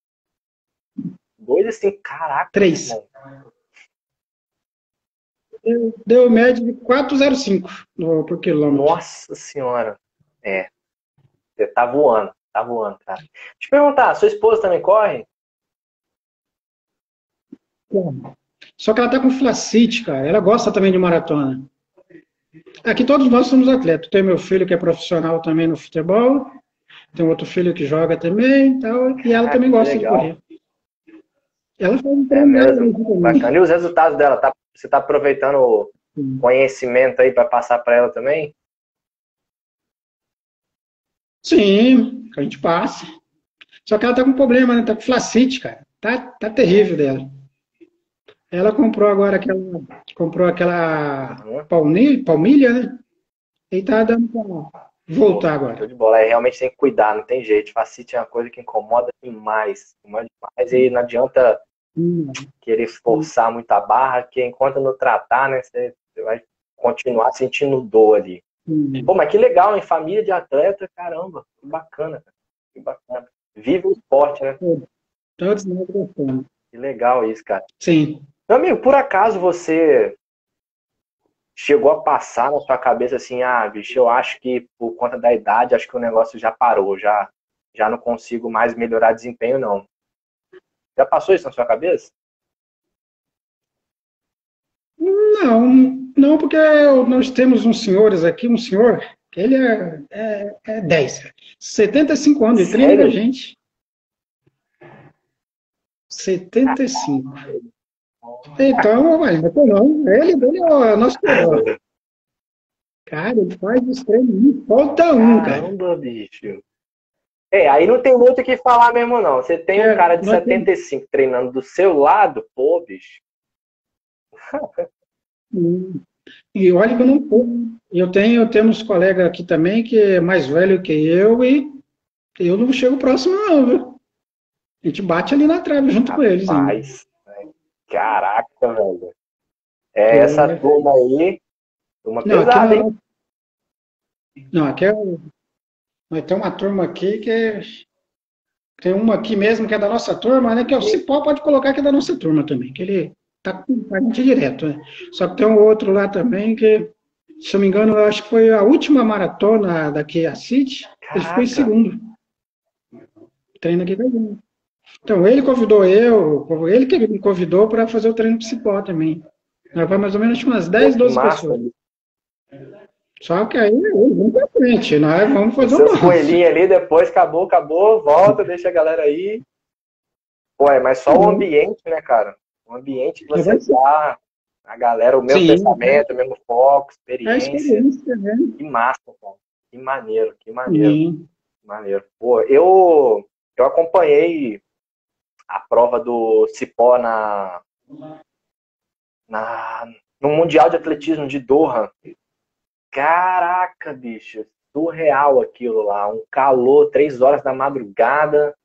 2,5. Caraca, 3. irmão. Deu média de 4,05 por quilômetro. Nossa senhora. Você tá voando, cara. Deixa eu perguntar, sua esposa também corre? Só que ela tá com flacite, cara. Ela gosta também de maratona. Aqui todos nós somos atletas. Tem meu filho que é profissional também no futebol. Tem outro filho que joga também. E ela também Que gosta de legal. correr. Ela faz um É treino dela mesmo. também. Bacana. E os resultados dela? Você tá aproveitando o conhecimento aí para passar para ela também? Sim, a gente passa. Só que ela tá com problema, né? Tá com flacite, cara. Tá terrível dela. Ela comprou aquela palmilha, né? E tá dando pra voltar Show agora. de bola. Realmente tem que cuidar, não tem jeito. Facite é uma coisa que incomoda demais. Incomoda demais. E não adianta querer forçar muito a barra, que enquanto não tratar, né, você vai continuar sentindo dor ali. Pô, mas que legal, hein? Família de atleta, caramba. Que bacana, cara. Que bacana. Vive o esporte, né? Todos nós gostamos. Que legal isso, cara. Sim. Meu amigo, por acaso você chegou a passar na sua cabeça assim, bicho, eu acho que por conta da idade, acho que o negócio já parou, já não consigo mais melhorar desempenho, não. Já passou isso na sua cabeça? Não, porque nós temos uns senhores aqui, um senhor, que ele é 10, 75 anos, ele treina com a Sério? gente. 75. Então, não, ele é o nosso melhor. Cara, ele faz os treinos, falta um, cara. Caramba, bicho. Aí não tem muito o que falar mesmo, não. Você tem um cara de 75 treinando do seu lado, pô, bicho. E olha que eu não. Eu tenho uns colegas aqui também que é mais velho que eu e eu não chego próximo, não, viu? A gente bate ali na trave junto com eles ainda. Rapaz, caraca, velho. Essa turma aí, turma pesada, hein? Não, aqui nós temos uma turma aqui que é. Tem uma aqui mesmo que é da nossa turma, né? Que é o Cipó, pode colocar que é da nossa turma também, que ele tá com a gente direto, né? Só que tem um outro lá também que, se eu não me engano, eu acho que foi a última maratona daqui a City, ele ficou em segundo. Treino aqui com a gente. Então, ele convidou ele que me convidou para fazer o treino Cipó também. Nós vamos mais ou menos umas 10, 12 pessoas. Só que aí, vamos pra frente, nós vamos fazer um coelhinho ali, depois acabou, volta, deixa a galera aí. Pô, mas só o ambiente, né, cara? O ambiente que você dá, a galera, o mesmo pensamento, o mesmo foco, experiência. Né? Que massa, cara. Que maneiro, que maneiro. Pô, eu acompanhei a prova do Cipó no Mundial de Atletismo de Doha. Caraca, bicho, surreal aquilo lá. Um calor, 3 horas da madrugada,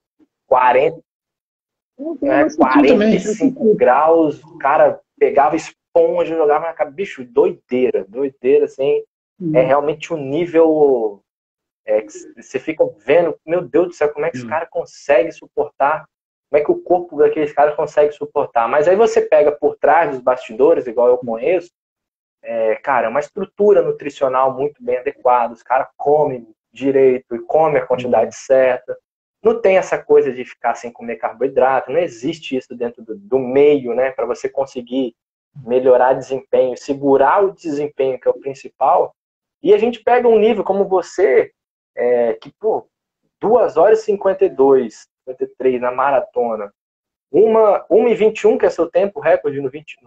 45 graus, o cara pegava esponja, jogava na cabeça. Bicho, doideira, assim. É realmente um nível que você fica vendo, meu Deus do céu, como é que esse cara consegue suportar, como é que o corpo daqueles caras consegue suportar. Mas aí você pega por trás dos bastidores, igual eu conheço, cara, é uma estrutura nutricional muito bem adequada, os caras comem direito e comem a quantidade certa, não tem essa coisa de ficar sem comer carboidrato, não existe isso dentro do meio, né, para você conseguir melhorar desempenho, segurar o desempenho, que é o principal. E a gente pega um nível como você, que, pô, 2 horas e 52, 53 na maratona, 1h21, que é seu tempo recorde no 20,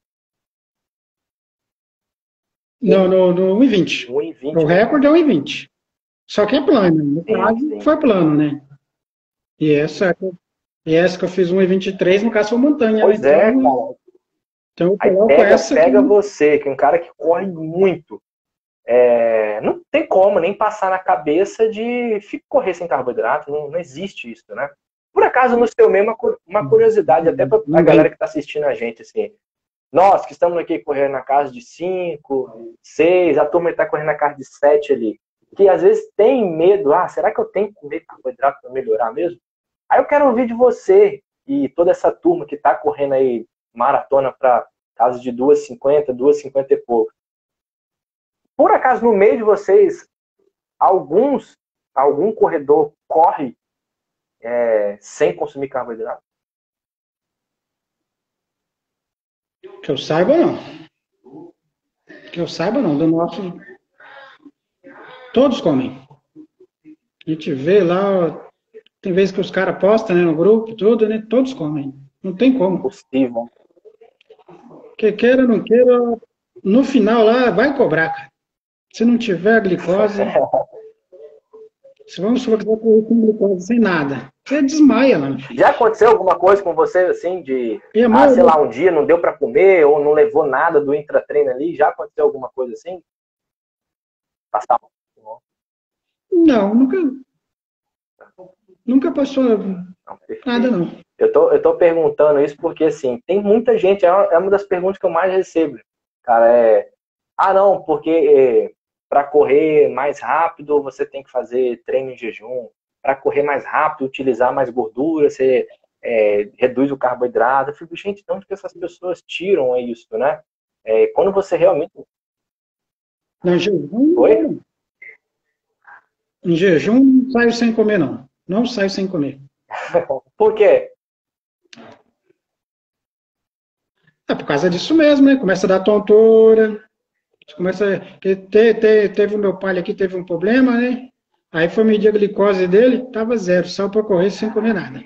no 1h20. O recorde é 1h20. Só que é plano. No caso, foi plano, né? E essa que eu fiz 1h23, no caso foi montanha. Pois né? Então, cara. Então, aí pega você, que é um cara que corre muito. Não tem como nem passar na cabeça de correr sem carboidrato. Não existe isso, né? Por acaso, no seu mesmo, uma curiosidade, até para a galera que está assistindo a gente, assim. Nós que estamos aqui correndo na casa de 5, 6, a turma está correndo na casa de 7 ali, que às vezes tem medo, será que eu tenho que comer carboidrato para melhorar mesmo? Aí eu quero ouvir de você e toda essa turma que está correndo aí maratona para casa de 2h50, 2h50 e pouco. Por acaso, no meio de vocês, algum corredor corre sem consumir carboidrato? Que eu saiba, não. Que eu saiba, não. Do nosso... Todos comem. A gente vê lá, tem vezes que os caras postam, né, no grupo, tudo, né? Todos comem. Não tem como. Possível. Que queira, não queira, no final lá, vai cobrar, cara. Se não tiver a glicose... Se vamos supor que você vai correr com glicose sem nada, você desmaia lá no fim. Já aconteceu alguma coisa com você, assim, de, sei lá, um dia não deu para comer, ou não levou nada do intratreino ali? Já aconteceu alguma coisa assim? Passar? Não, nunca passou nada, não. Eu tô perguntando isso porque, assim, tem muita gente, é uma das perguntas que eu mais recebo, cara, não, porque... para correr mais rápido, você tem que fazer treino em jejum. Para correr mais rápido, utilizar mais gordura, você reduz o carboidrato. Eu fico, gente, de onde que essas pessoas tiram isso, né? Quando você realmente... Não, em jejum... Oi? Em jejum, não saio sem comer, não. Não saio sem comer. Por quê? Por causa disso mesmo, né? Começa a dar tontura... Teve o meu pai aqui, teve um problema, né? Aí foi medir a glicose dele, estava 0, só para correr sem comer nada.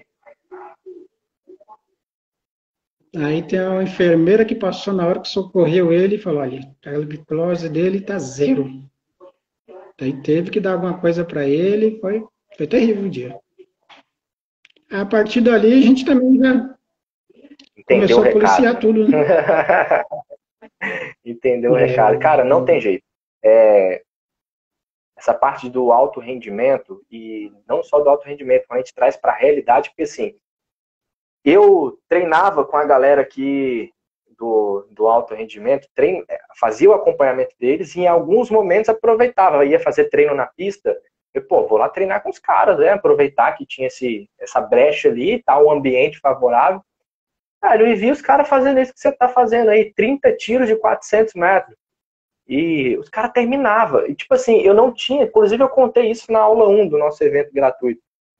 Aí tem uma enfermeira que passou na hora que socorreu ele e falou, olha, a glicose dele está 0. Aí teve que dar alguma coisa para ele, foi Foi terrível o dia. A partir dali, a gente também já Entendeu o começou a recado, policiar né? tudo, né? Entendeu o recado. É, Cara, não tem jeito. É, essa parte do alto rendimento, e não só do alto rendimento, a gente traz para a realidade, porque assim, eu treinava com a galera aqui do alto rendimento, fazia o acompanhamento deles e em alguns momentos aproveitava, ia fazer treino na pista, eu, pô, vou lá treinar com os caras, né? Aproveitar que tinha essa brecha ali, tá um ambiente favorável. Cara, eu vi os caras fazendo isso que você tá fazendo aí, 30 tiros de 400 metros. E os caras terminavam. E tipo assim, eu não tinha, inclusive eu contei isso na aula 1 do nosso evento gratuito.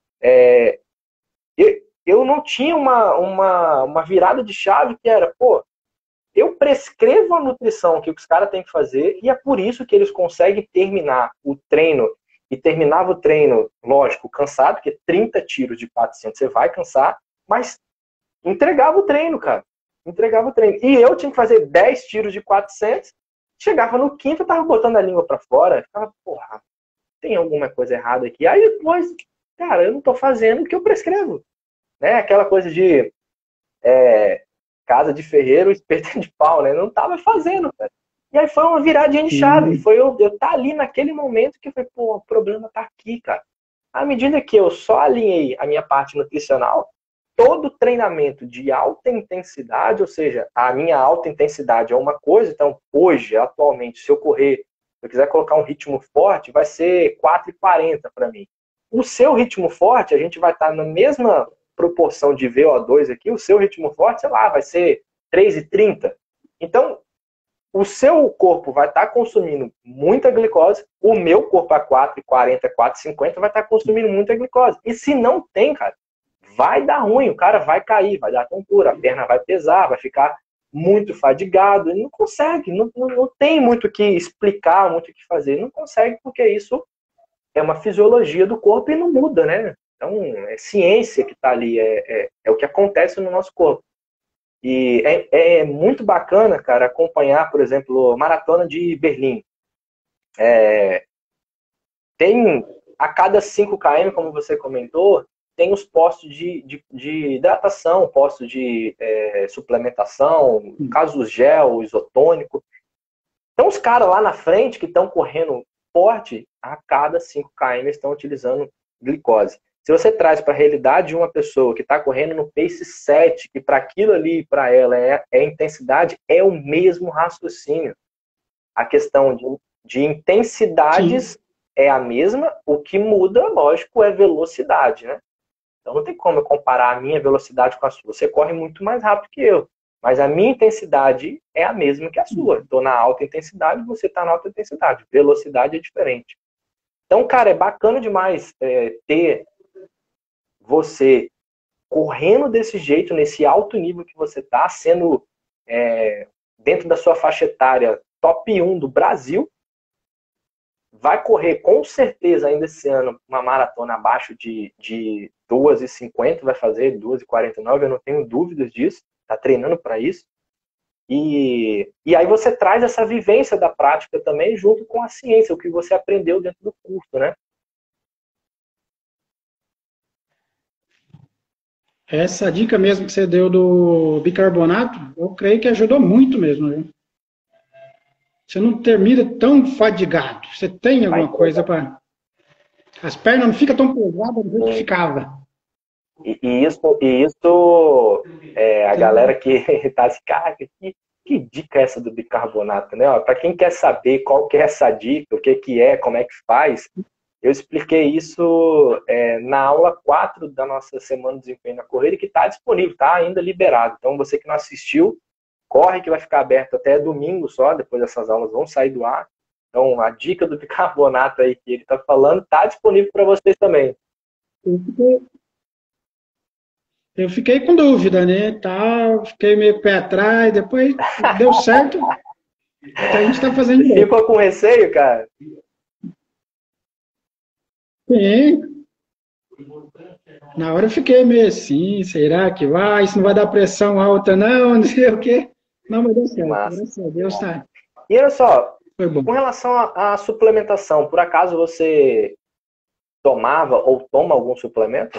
Eu não tinha uma virada de chave que era, pô, eu prescrevo a nutrição que os caras têm que fazer e é por isso que eles conseguem terminar o treino. E terminava o treino, lógico, cansado, porque 30 tiros de 400 você vai cansar, mas entregava o treino, cara. Entregava o treino. E eu tinha que fazer 10 tiros de 400, chegava no quinto, eu tava botando a língua pra fora, ficava, porra, tem alguma coisa errada aqui. Aí depois, cara, eu não tô fazendo o que eu prescrevo. Né? Aquela coisa de casa de ferreiro, espeto de pau, né? Não tava fazendo, cara. E aí foi uma viradinha de chave. sim, Foi eu tá ali naquele momento que foi, pô, o problema tá aqui, cara. À medida que eu só alinhei a minha parte nutricional, todo treinamento de alta intensidade, ou seja, a minha alta intensidade é uma coisa, então hoje, atualmente, se eu correr, se eu quiser colocar um ritmo forte, vai ser 4,40 para mim. O seu ritmo forte, a gente vai estar na mesma proporção de VO2 aqui, o seu ritmo forte, sei lá, vai ser 3,30. Então, o seu corpo vai estar consumindo muita glicose, o meu corpo a 4,40, 4,50 vai estar consumindo muita glicose. E se não tem, cara, vai dar ruim, o cara vai cair, vai dar tontura, a perna vai pesar, vai ficar muito fadigado, ele não consegue, não tem muito o que explicar, muito o que fazer, não consegue porque isso é uma fisiologia do corpo e não muda, né? Então, é ciência que está ali, é o que acontece no nosso corpo. E é muito bacana, cara, acompanhar, por exemplo, a Maratona de Berlim. Tem, a cada 5 km, como você comentou, tem os postos de hidratação, postos de suplementação, no caso do gel, o isotônico. Então, os caras lá na frente que estão correndo forte, a cada 5 km estão utilizando glicose. Se você traz para a realidade de uma pessoa que está correndo no pace 7, que para aquilo ali, para ela, é intensidade, é o mesmo raciocínio. A questão de sim. intensidades é a mesma, o que muda, lógico, é velocidade, né? Então não tem como eu comparar a minha velocidade com a sua. Você corre muito mais rápido que eu, mas a minha intensidade é a mesma que a sua. Estou na alta intensidade, você está na alta intensidade. Velocidade é diferente. Então, cara, é bacana demais ter você correndo desse jeito, nesse alto nível que você está, sendo dentro da sua faixa etária top 1 do Brasil, vai correr com certeza ainda esse ano uma maratona abaixo de 2,50, vai fazer 2,49, eu não tenho dúvidas disso, está treinando para isso. E aí você traz essa vivência da prática também junto com a ciência, o que você aprendeu dentro do curso, né? Essa dica mesmo que você deu do bicarbonato, eu creio que ajudou muito mesmo, viu? Você não termina tão fadigado. Você tem Vai alguma entregar. coisa para. As pernas não ficam tão pesadas do jeito que Sim. ficava. E isso a Você galera que tá assim, cara, que dica é essa do bicarbonato, né? Para quem quer saber qual que é essa dica, o que que é, como é que faz, eu expliquei isso na aula 4 da nossa Semana de Desempenho na Corrida, que está disponível, está ainda liberado. Então, você que não assistiu, corre que vai ficar aberto até domingo só, depois essas aulas vão sair do ar. Então, a dica do bicarbonato aí que ele está falando está disponível para vocês também. eu fiquei, eu fiquei com dúvida, né? Tá, fiquei meio pé atrás, depois deu certo, então a gente está fazendo bem. Ficou com receio, cara? Sim, na hora eu fiquei meio assim, será que vai? Isso não vai dar pressão alta, não, não sei o quê. Não, mas deu Que certo, massa. graças a Deus tá, E olha só, foi bom. com relação à suplementação, por acaso você tomava ou toma algum suplemento?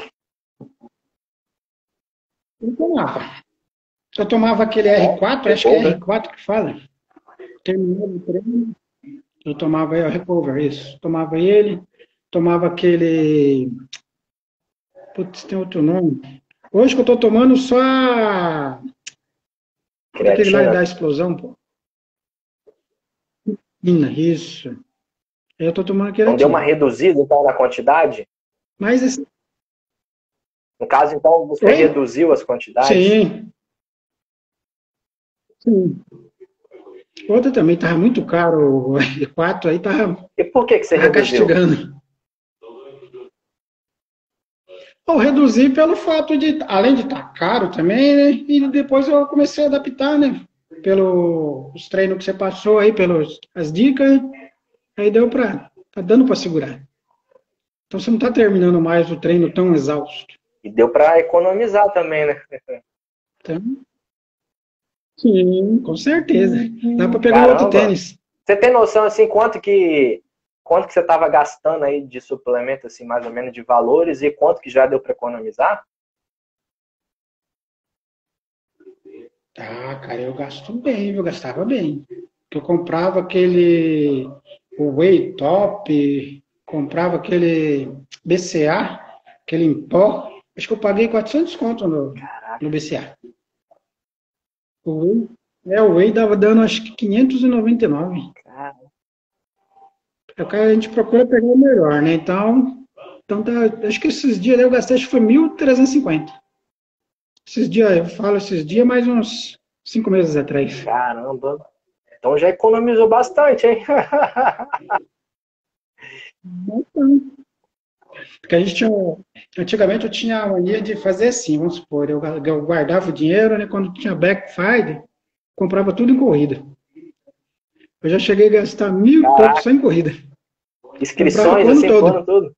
Eu tomava. Eu tomava aquele R4, acho que é Recover? R4 que fala. Terminava o treino, eu tomava o Recover, isso. Tomava ele, tomava aquele. Putz, tem outro nome. Hoje que eu tô tomando só aquele lá Creatina? da explosão, pô. Isso. Eu tô tomando Então deu uma queratina. reduzida então, na quantidade? Mas esse. No caso, então, você Oi? reduziu as quantidades? Sim, sim. Outra também tava muito caro, o R4 aí E por que você tava reduziu? castigando. Eu reduzi pelo fato de, além de estar caro também, né? E depois eu comecei a adaptar, né? Pelos treinos que você passou aí, pelas as dicas, aí deu para, tá dando para segurar. Então você não está terminando mais o treino tão exausto. E deu para economizar também, né? Então, sim, com certeza. Dá para pegar um outro Caramba! tênis. Você tem noção, assim, quanto que você estava gastando aí de suplemento, assim, mais ou menos, de valores e quanto que já deu para economizar? Ah, cara, eu gasto bem, eu gastava bem. Eu comprava aquele o Whey Top, comprava aquele BCA, aquele em pó. Acho que eu paguei 400 conto no Caraca, BCA. O Whey, o Whey dava dando acho que 599. cara. A gente procura pegar o melhor, né? Então tá, acho que esses dias eu gastei, acho que foi 1.350. Esses dias, eu falo esses dias, mais uns 5 meses atrás. Caramba. Então já economizou bastante, hein? Porque antigamente eu tinha a mania de fazer assim, vamos supor, eu guardava o dinheiro, né, quando tinha Black Friday, comprava tudo em corrida. Eu já cheguei a gastar 1.000 e pouco só em Caraca. corrida. Comprava Inscrições, o ano assim, pro ano todo. todo?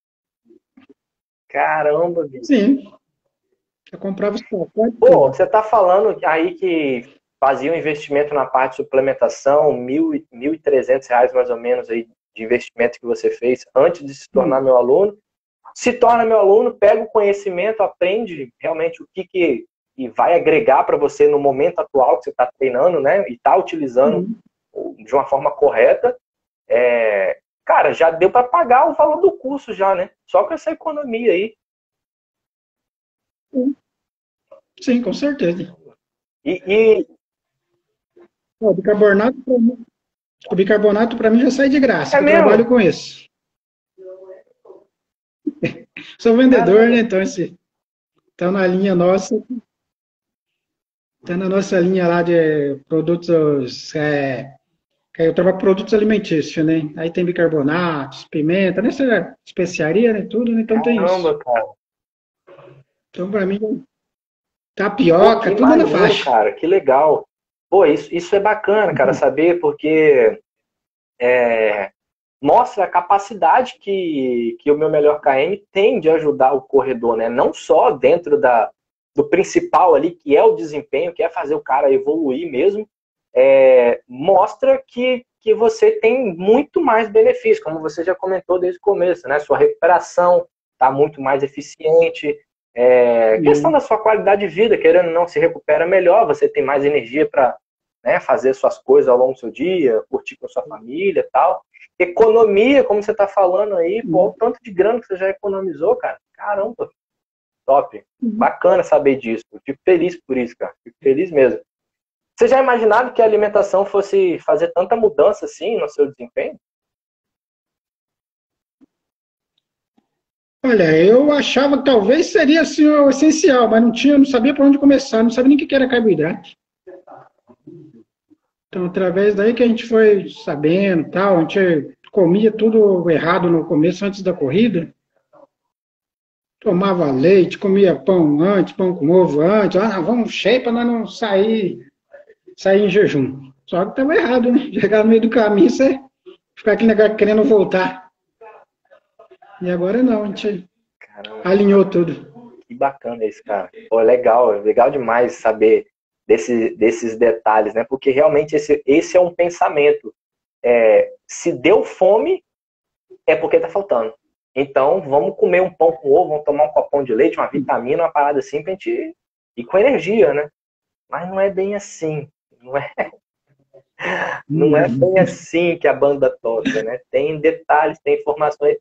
Caramba, bicho. Sim, eu comprava os pacotes Pô, tudo. você tá falando aí que fazia um investimento na parte de suplementação, R$ 1.300 mais ou menos aí de investimento que você fez antes de se tornar Sim, meu aluno. Se torna meu aluno, pega o conhecimento, aprende realmente o que vai agregar para você no momento atual que você está treinando, né? E está utilizando sim, de uma forma correta. Cara, já deu para pagar o valor do curso já, né? Só com essa economia aí. sim, com certeza. E O bicarbonato para mim já sai de graça, é que eu trabalho mesmo? com isso. Sou vendedor, né? Caramba. Então esse tá na linha nossa, tá na nossa linha lá de produtos eu trabalho com produtos alimentícios, né? Aí tem bicarbonatos, pimenta, nessa especiaria, né? Tudo, né? Então tem isso. Caramba, cara. Então, para mim, Pô, que tapioca, tudo na maneiro, faixa. cara. Que legal. Pô, isso é bacana, cara, saber, porque mostra a capacidade que o meu melhor KM tem de ajudar o corredor, né? Não só dentro do principal ali, que é o desempenho, que é fazer o cara evoluir mesmo, mostra que você tem muito mais benefício, como você já comentou desde o começo, né? Sua recuperação está muito mais eficiente, questão E, da sua qualidade de vida, querendo ou não, se recupera melhor, você tem mais energia para, né, fazer suas coisas ao longo do seu dia, curtir com a sua família e tal. Economia, como você está falando aí, pô, o tanto de grana que você já economizou, cara. Caramba, top. Bacana saber disso. Eu fico feliz por isso, cara. Fico feliz mesmo. Você já imaginava que a alimentação fosse fazer tanta mudança assim no seu desempenho? olha, eu achava que talvez seria assim o essencial, mas não sabia por onde começar, não sabia nem o que era carboidrato. Então, através daí que a gente foi sabendo, tal, a gente comia tudo errado no começo, antes da corrida. Tomava leite, comia pão antes, pão com ovo antes. Ah, não, vamos cheio para nós não sair em jejum. Só que estava errado, né? Chegar no meio do caminho, você ficar aquele negócio querendo voltar. E agora não, a gente Caramba, alinhou tudo. que bacana isso, cara. Pô, legal, legal demais saber desses detalhes, né? Porque realmente esse é um pensamento. Se deu fome, é porque tá faltando. Então, vamos comer um pão com ovo, vamos tomar um copão de leite, uma vitamina, uma parada assim, pra gente ir com energia, né? Mas não é bem assim. Não é bem assim que a banda toca, né? Tem detalhes, tem informações.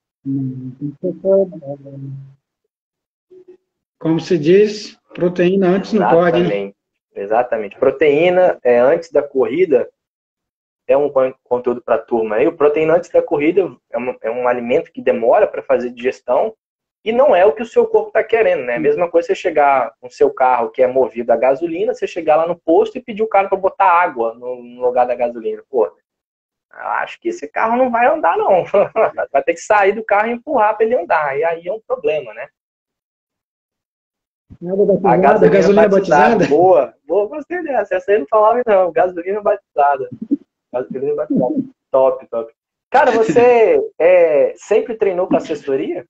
Como se diz, proteína antes não pode, né? Exatamente. Exatamente. Proteína antes da corrida é um conteúdo para a turma aí. O proteína antes da corrida é um alimento que demora para fazer digestão e não é o que o seu corpo está querendo, né? A mesma coisa você chegar com o seu carro que é movido a gasolina, você chegar lá no posto e pedir o cara para botar água no lugar da gasolina. Pô, eu acho que esse carro não vai andar, não. Vai ter que sair do carro e empurrar para ele andar. E aí é um problema, né? Água A batizada, gasolina gasolina batizada. batizada. Boa. Boa, gostei dessa. Essa aí não falava, não. Gasolina batizada. Gasolina batizada. Top, top. Cara, você sempre treinou com assessoria?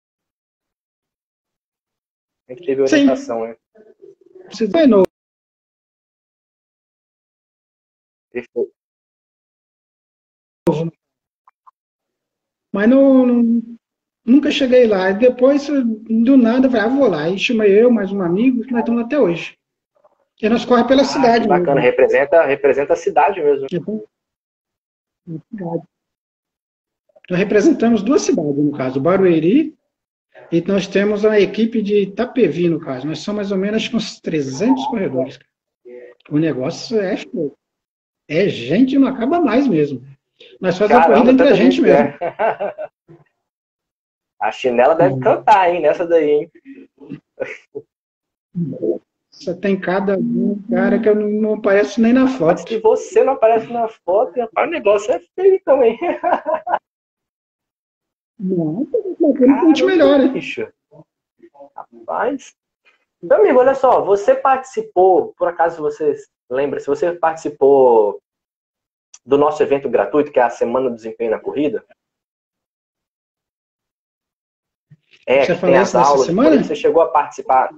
A gente teve Sim, orientação, né? você treinou. Perfeito. Mas nunca cheguei lá. E depois, do nada, eu falei, vou lá. E chamei eu, mais um amigo, que nós estamos lá até hoje. E nós corremos pela Ah, que cidade bacana. mesmo. Representa a cidade mesmo. Então, a cidade. Nós representamos duas cidades, no caso, Barueri, e nós temos a equipe de Itapevi, no caso. Nós somos mais ou menos acho que uns 300 corredores. O negócio é show. É gente, não acaba mais mesmo. Nós fazemos a corrida Caramba, entre a tanta gente gente que mesmo. é. A chinela deve cantar, hein, nessa daí, hein? Você tem cada um, cara, que eu não aparece nem na Mas foto. se você não aparece na foto, rapaz, o negócio é feio também. Não, a gente Caramba, melhora. bicho. Rapaz. Meu amigo, olha só, você participou, por acaso você lembra, se você participou do nosso evento gratuito, que é a Semana do Desempenho na Corrida, Você que tem falou as isso dessa aulas semana? disponíveis, você chegou a participar.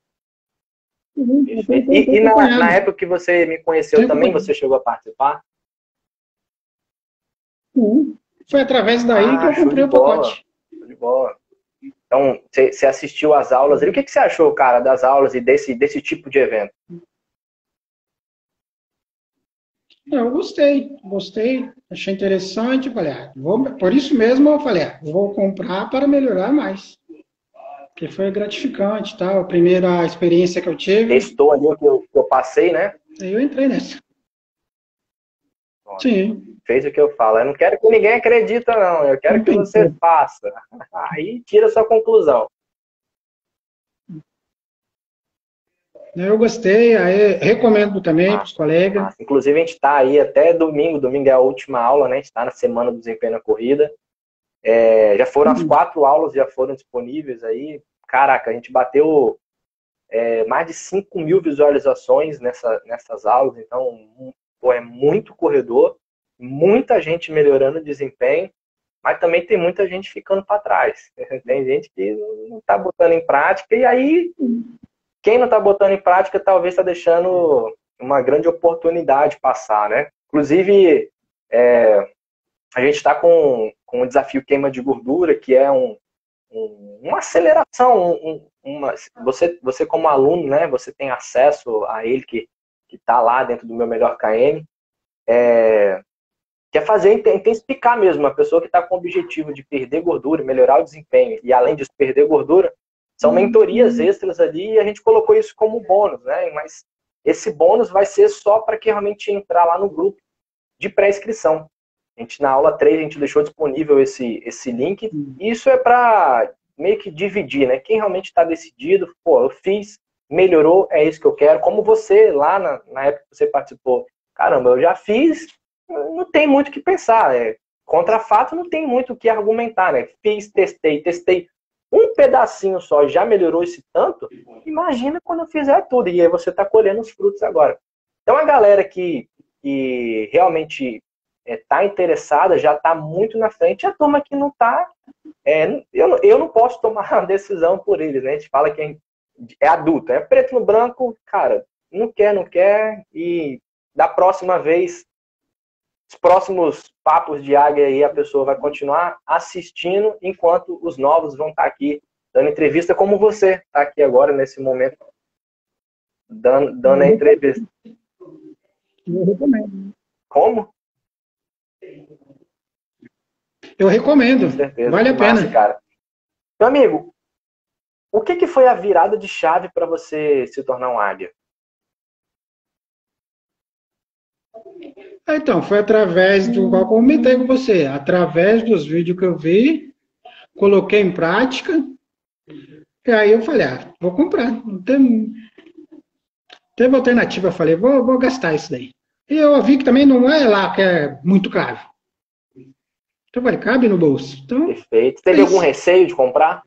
Eu Perfeito. estou E na acompanhando. época que você me conheceu Tenho também, acompanhado. você chegou a participar? Sim. Foi através daí que Ah, eu show de comprei o bola. pacote. Show de bola. Então, você assistiu às aulas. E o que você achou, cara, das aulas e desse tipo de evento? Eu gostei, achei interessante. Falei, por isso mesmo eu falei, vou comprar para melhorar mais. Porque foi gratificante, tá? A primeira experiência que eu tive, Testou ali o que eu passei, né? aí eu entrei nessa. Sim, Fez o que eu falo. Eu não quero que ninguém acredita, não. Eu quero que você compensou. faça. Aí tira a sua conclusão. Eu gostei, aí recomendo também para os Massa, colegas. massa. Inclusive, a gente está aí até domingo. Domingo é a última aula, né? A gente está na semana do desempenho na corrida. Já foram as 4 aulas, já foram disponíveis aí. Caraca, a gente bateu mais de 5 mil visualizações nessas aulas. Então, pô, é muito corredor, muita gente melhorando o desempenho, mas também tem muita gente ficando para trás. Tem gente que não está botando em prática, e aí quem não está botando em prática talvez está deixando uma grande oportunidade passar, né? Inclusive, a gente está com o desafio queima de gordura, que é uma aceleração. Você como aluno, né? Você tem acesso a ele que está lá dentro do meu melhor KM. Quer fazer intensificar mesmo. Uma pessoa que está com o objetivo de perder gordura, melhorar o desempenho e além disso perder gordura, são mentorias extras ali e a gente colocou isso como bônus, né? Mas esse bônus vai ser só para quem realmente entrar lá no grupo de pré-inscrição. Na aula 3 a gente deixou disponível esse link e isso é para meio que dividir, né? Quem realmente está decidido, pô, eu fiz, melhorou, é isso que eu quero. Como você lá na época que você participou, caramba, eu já fiz, não tem muito o que pensar. Contra fato não tem muito o que argumentar, né? Fiz, testei. Um pedacinho só já melhorou esse tanto, imagina quando eu fizer tudo. E aí você está colhendo os frutos agora. Então a galera que realmente está interessada já está muito na frente. A turma que não está, eu não posso tomar uma decisão por eles, né? A gente fala que é adulto, é preto no branco, cara, não quer, e da próxima vez, os próximos papos de águia aí a pessoa vai continuar assistindo, enquanto os novos vão estar aqui dando entrevista, como você está aqui agora, nesse momento, dando a entrevista. Eu recomendo. Como? Eu recomendo. Com certeza. Vale a pena. Massa, cara. Meu amigo, o que foi a virada de chave para você se tornar um águia? Então, foi através do qual eu comentei com você, através dos vídeos que eu vi, coloquei em prática, e aí eu falei, vou comprar. Não teve alternativa, eu falei, vou gastar isso daí. E eu vi que também não é lá que é muito caro. Então eu falei, cabe no bolso. Então, perfeito. Teve algum receio de comprar?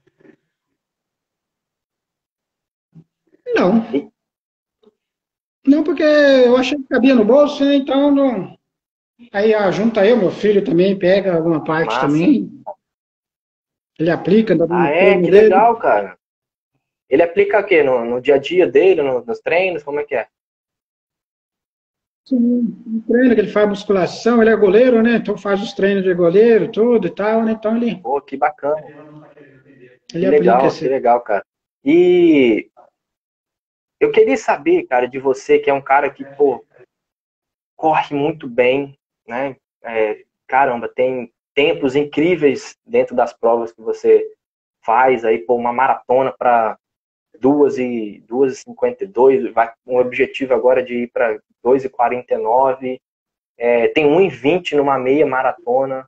Não. Não, porque eu achei que cabia no bolso, né? Então não. Aí junta eu, meu filho também, pega alguma parte Massa. também. Ele aplica. Que legal, cara. Ele aplica o quê? No dia a dia dele, nos treinos? Como é que é? Sim, no treino que ele faz musculação, ele é goleiro, né? Então faz os treinos de goleiro, tudo e tal, né? Então ele. Pô, que bacana. Ele aplica esse. Que legal, cara. E eu queria saber, cara, de você, que é um cara que, pô, corre muito bem, né? Caramba, tem tempos incríveis dentro das provas que você faz aí, pô, uma maratona para 2h52, vai um objetivo agora de ir para 2h49, tem 1h20 numa meia maratona,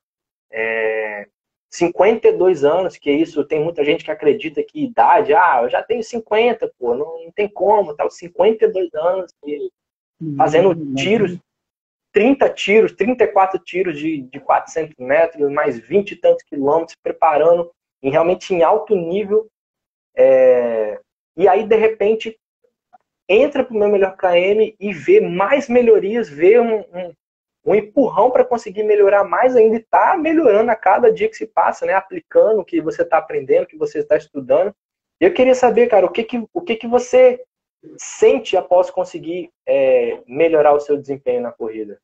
52 anos, que isso, tem muita gente que acredita que idade, eu já tenho 50, pô, não tem como, tá, 52 anos, fazendo tiros, 30 tiros, 34 tiros de 400 metros, mais 20 e tantos quilômetros, preparando realmente em alto nível, e aí, de repente, entra para o meu melhor KM e vê mais melhorias, vê um empurrão para conseguir melhorar mais ainda, e está melhorando a cada dia que se passa, né? Aplicando o que você está aprendendo, o que você está estudando. E eu queria saber, cara, o que você sente após conseguir melhorar o seu desempenho na corrida?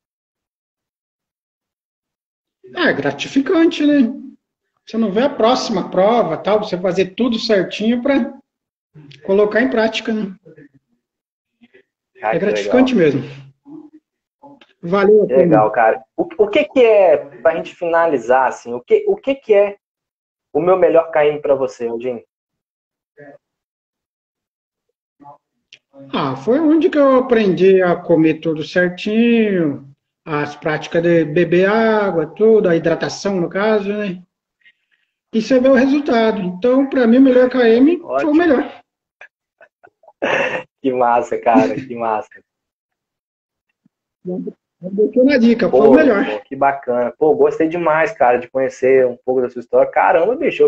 É gratificante, né? Você não vê a próxima prova, tal, você fazer tudo certinho para colocar em prática, né? É gratificante mesmo. Valeu. Legal, cara. O que é, para a gente finalizar, assim, o que é o meu melhor KM para você, Aldinho? Foi onde que eu aprendi a comer tudo certinho, as práticas de beber água, tudo, a hidratação, no caso, né? E você vê o resultado. Então, para mim, o melhor KM foi o melhor. Que massa, cara, que massa. Deixou na dica, foi o melhor. Pô, que bacana. Pô, gostei demais, cara, de conhecer um pouco da sua história. Caramba, bicho,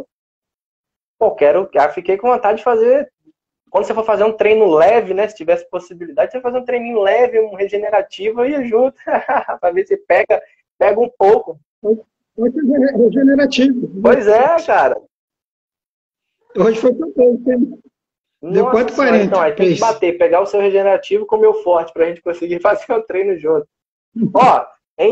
fiquei com vontade de fazer. Quando você for fazer um treino leve, né? Se tivesse possibilidade, você fazer um treininho leve, um regenerativo, eu ia junto. Pra ver se pega um pouco. Hoje é regenerativo. Pois é, cara. Hoje foi perfeito, hein? Deu 4,40. Então, aí tem que bater, pegar o seu regenerativo com o meu forte, pra gente conseguir fazer o treino junto. Ó,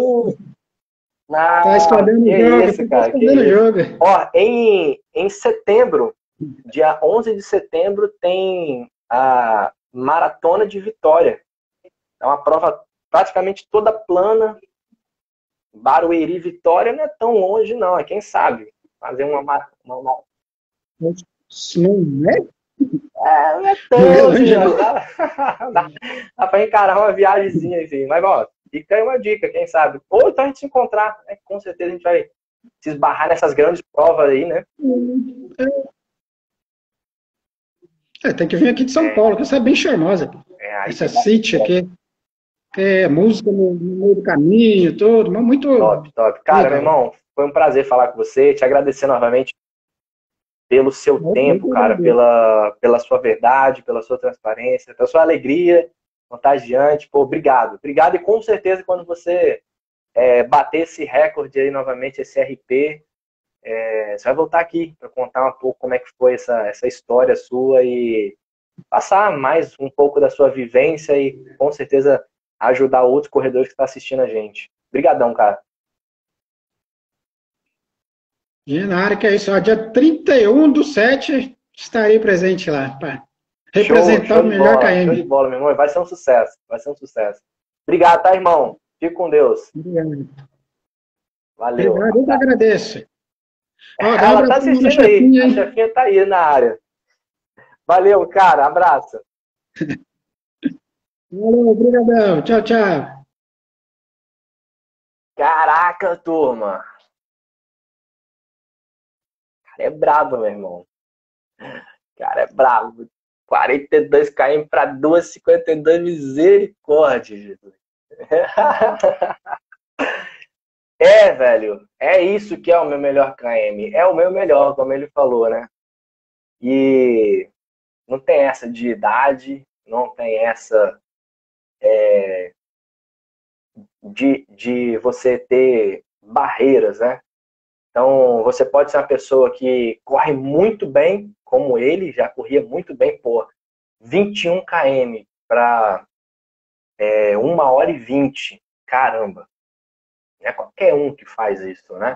Tá escondendo o jogo. Ó, em setembro, dia 11 de setembro, tem a Maratona de Vitória. É uma prova praticamente toda plana. Barueri, Vitória não é tão longe, não. É quem sabe fazer uma Não é? não é tão longe, não. Dá pra encarar uma viagemzinha assim. Mas, ó, fica aí uma dica, quem sabe. Ou então a gente se encontrar, né? Com certeza a gente vai se esbarrar nessas grandes provas aí, né? Tem que vir aqui de São Paulo, que essa é bem charmosa. Essa City aqui. Que é música no meio do caminho, tudo, mas muito... Top. Cara, meu irmão, foi um prazer falar com você, te agradecer novamente pelo seu tempo, cara, pela sua verdade, pela sua transparência, pela sua alegria contagiante. Pô, obrigado. Obrigado, e com certeza quando você bater esse recorde aí novamente, esse RP, você vai voltar aqui para contar um pouco como é que foi essa história sua e passar mais um pouco da sua vivência e com certeza ajudar outros corredores que estão assistindo a gente. Obrigadão, cara. Na área que é isso, ó, dia 31/7 estarei presente lá, para representar Show o de melhor bola, show de KM. bola, meu irmão. Vai ser um sucesso, vai ser um sucesso. Obrigado, tá, irmão? Fique com Deus. Obrigado. Valeu. Obrigado, eu que agradeço. Ó, dá um Ela tá abração lá na assistindo aí, chefinha, a hein? chefinha tá aí na área. Valeu, cara, abraço. Valeu, obrigadão. Tchau, tchau. Caraca, turma. Cara, é brabo, meu irmão. Cara, é brabo. 42 km para 2,52, misericórdia, Jesus. É, velho, é isso que é o meu melhor KM. É o meu melhor, como ele falou, né? E não tem essa de idade, não tem essa de você ter barreiras, né? Então, você pode ser uma pessoa que corre muito bem, como ele, já corria muito bem, pô, 21 km para 1h20. Caramba, não é qualquer um que faz isso, né?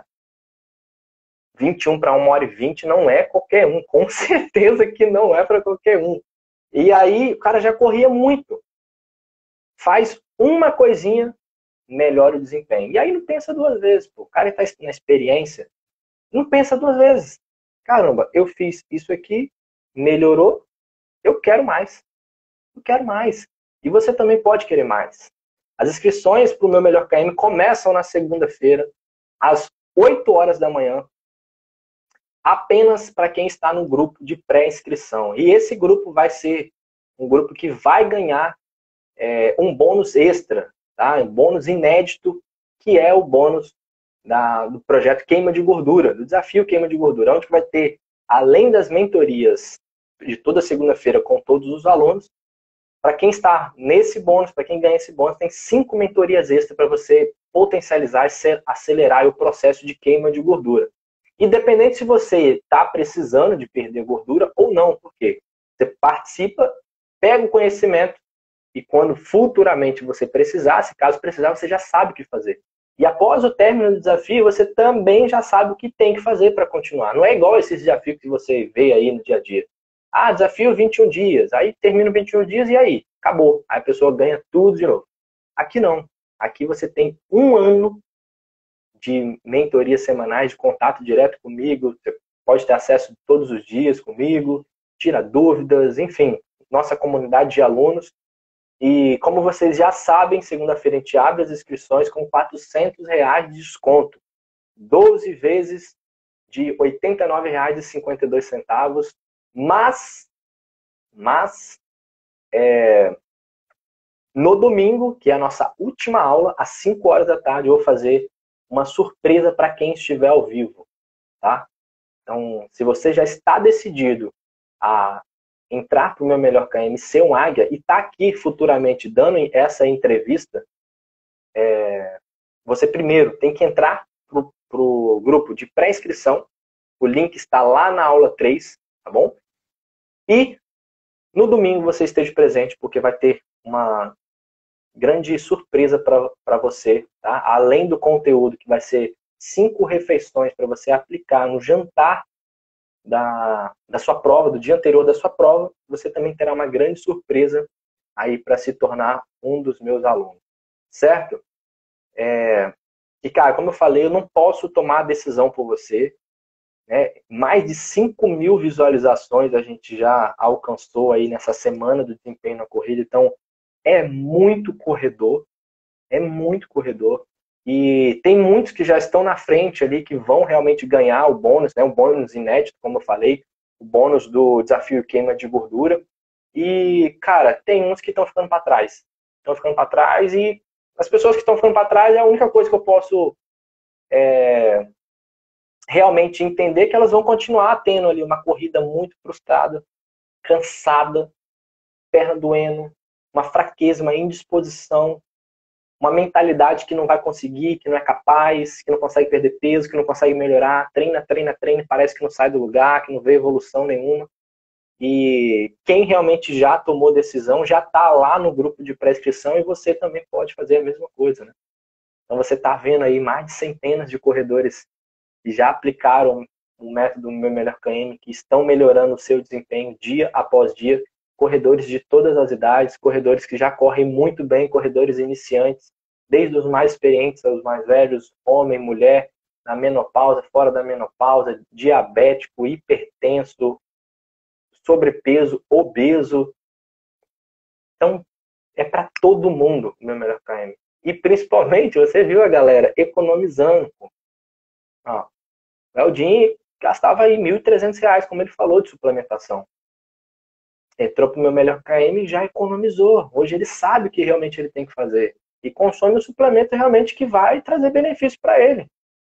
21 para 1h20 não é qualquer um, com certeza que não é para qualquer um. E aí, o cara já corria muito. Faz uma coisinha, melhora o desempenho. E aí não pensa duas vezes, pô. O cara está na experiência, não pensa duas vezes. Caramba, eu fiz isso aqui, melhorou, eu quero mais. Eu quero mais. E você também pode querer mais. As inscrições para o meu Melhor KM começam na segunda-feira, às 8 horas da manhã, apenas para quem está no grupo de pré-inscrição. E esse grupo vai ser um grupo que vai ganhar um bônus extra, tá? Um bônus inédito, que é o bônus do projeto Queima de Gordura, do desafio Queima de Gordura, onde vai ter, além das mentorias de toda segunda-feira com todos os alunos, para quem está nesse bônus, para quem ganha esse bônus, tem 5 mentorias extras para você potencializar e acelerar o processo de queima de gordura. Independente se você está precisando de perder gordura ou não, porque você participa, pega o conhecimento e quando futuramente você precisar, se caso precisar, você já sabe o que fazer. E após o término do desafio, você também já sabe o que tem que fazer para continuar. Não é igual esses desafios que você vê aí no dia a dia. Ah, desafio 21 dias. Aí termina 21 dias e aí? Acabou. Aí a pessoa ganha tudo de novo. Aqui não. Aqui você tem 1 ano de mentorias semanais, de contato direto comigo. Você pode ter acesso todos os dias comigo, tira dúvidas, enfim. Nossa comunidade de alunos. E como vocês já sabem, segunda-feira a gente abre as inscrições com R$ 400 de desconto. 12 vezes de R$ 89,52. Mas no domingo, que é a nossa última aula, às 5 horas da tarde, eu vou fazer uma surpresa para quem estiver ao vivo. Tá? Então, se você já está decidido a entrar para o meu Melhor KM, ser um águia, e está aqui futuramente dando essa entrevista, você primeiro tem que entrar para o grupo de pré-inscrição. O link está lá na aula 3, tá bom? E no domingo você esteja presente, porque vai ter uma grande surpresa para você, tá? Além do conteúdo, que vai ser 5 refeições para você aplicar no jantar da sua prova, do dia anterior da sua prova, você também terá uma grande surpresa aí para se tornar um dos meus alunos, certo? E, cara, como eu falei, eu não posso tomar a decisão por você, né? Mais de 5.000 visualizações a gente já alcançou aí nessa semana do desempenho na corrida, então é muito corredor, e tem muitos que já estão na frente ali, que vão realmente ganhar o bônus, né? Um bônus inédito, como eu falei, o bônus do desafio queima de gordura. E, cara, tem uns que estão ficando para trás. E as pessoas que estão ficando para trás é a única coisa que eu posso realmente entender, que elas vão continuar tendo ali uma corrida muito frustrada, cansada, perna doendo, uma fraqueza, uma indisposição, uma mentalidade que não vai conseguir, que não é capaz, que não consegue perder peso, que não consegue melhorar, treina, parece que não sai do lugar, que não vê evolução nenhuma. E quem realmente já tomou decisão já está lá no grupo de pré-inscrição e você também pode fazer a mesma coisa, né? Então você está vendo aí mais de centenas de corredores que já aplicaram o método Meu Melhor KM, que estão melhorando o seu desempenho dia após dia, corredores de todas as idades, corredores que já correm muito bem, corredores iniciantes, desde os mais experientes aos mais velhos, homem, mulher, na menopausa, fora da menopausa, diabético, hipertenso, sobrepeso, obeso. Então, é para todo mundo o Meu Melhor KM. E principalmente, você viu a galera economizando. Ó, o Eldin gastava aí R$ 1.300, como ele falou, de suplementação. Entrou para o Meu Melhor KM e já economizou. Hoje ele sabe o que realmente ele tem que fazer. E consome o suplemento realmente que vai trazer benefício para ele.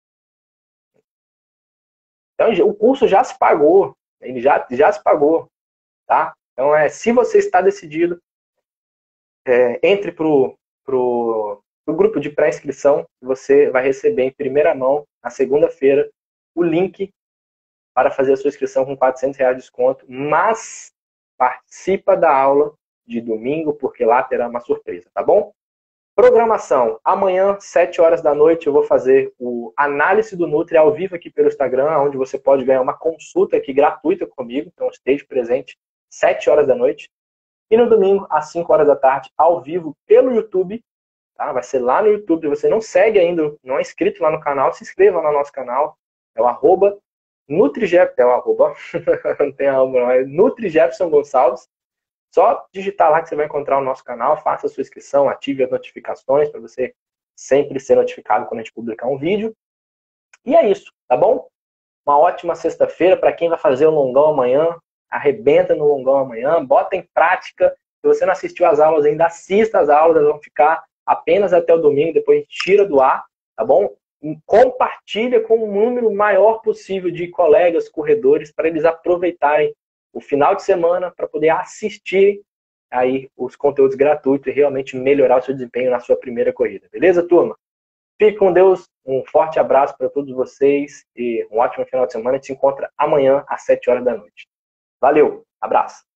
Então, o curso já se pagou. Ele já se pagou. Tá? Então, se você está decidido, entre para o grupo de pré-inscrição. Você vai receber em primeira mão, na segunda-feira, o link para fazer a sua inscrição com R$ 400 de desconto, mas participa da aula de domingo, porque lá terá uma surpresa, tá bom? Programação. Amanhã, 7 horas da noite, eu vou fazer o Análise do Nutri ao vivo aqui pelo Instagram, onde você pode ganhar uma consulta aqui gratuita comigo. Então, esteja presente, 7 horas da noite. E no domingo, às 5 horas da tarde, ao vivo pelo YouTube. Tá? Vai ser lá no YouTube. Você não segue ainda, não é inscrito lá no canal, se inscreva lá no nosso canal. É o @NutriJefferson, não tem arroba, não, é NutriJefferson Gonçalves. Só digitar lá que você vai encontrar o nosso canal, faça a sua inscrição, ative as notificações para você sempre ser notificado quando a gente publicar um vídeo. E é isso, tá bom? Uma ótima sexta-feira para quem vai fazer o longão amanhã. Arrebenta no longão amanhã, bota em prática. Se você não assistiu às aulas ainda, assista às aulas, elas vão ficar apenas até o domingo, depois a gente tira do ar, tá bom? E compartilha com um número maior possível de colegas, corredores, para eles aproveitarem o final de semana para poder assistir aí os conteúdos gratuitos e realmente melhorar o seu desempenho na sua primeira corrida. Beleza, turma? Fique com Deus, um forte abraço para todos vocês e um ótimo final de semana. A gente se encontra amanhã às 7 horas da noite. Valeu, abraço.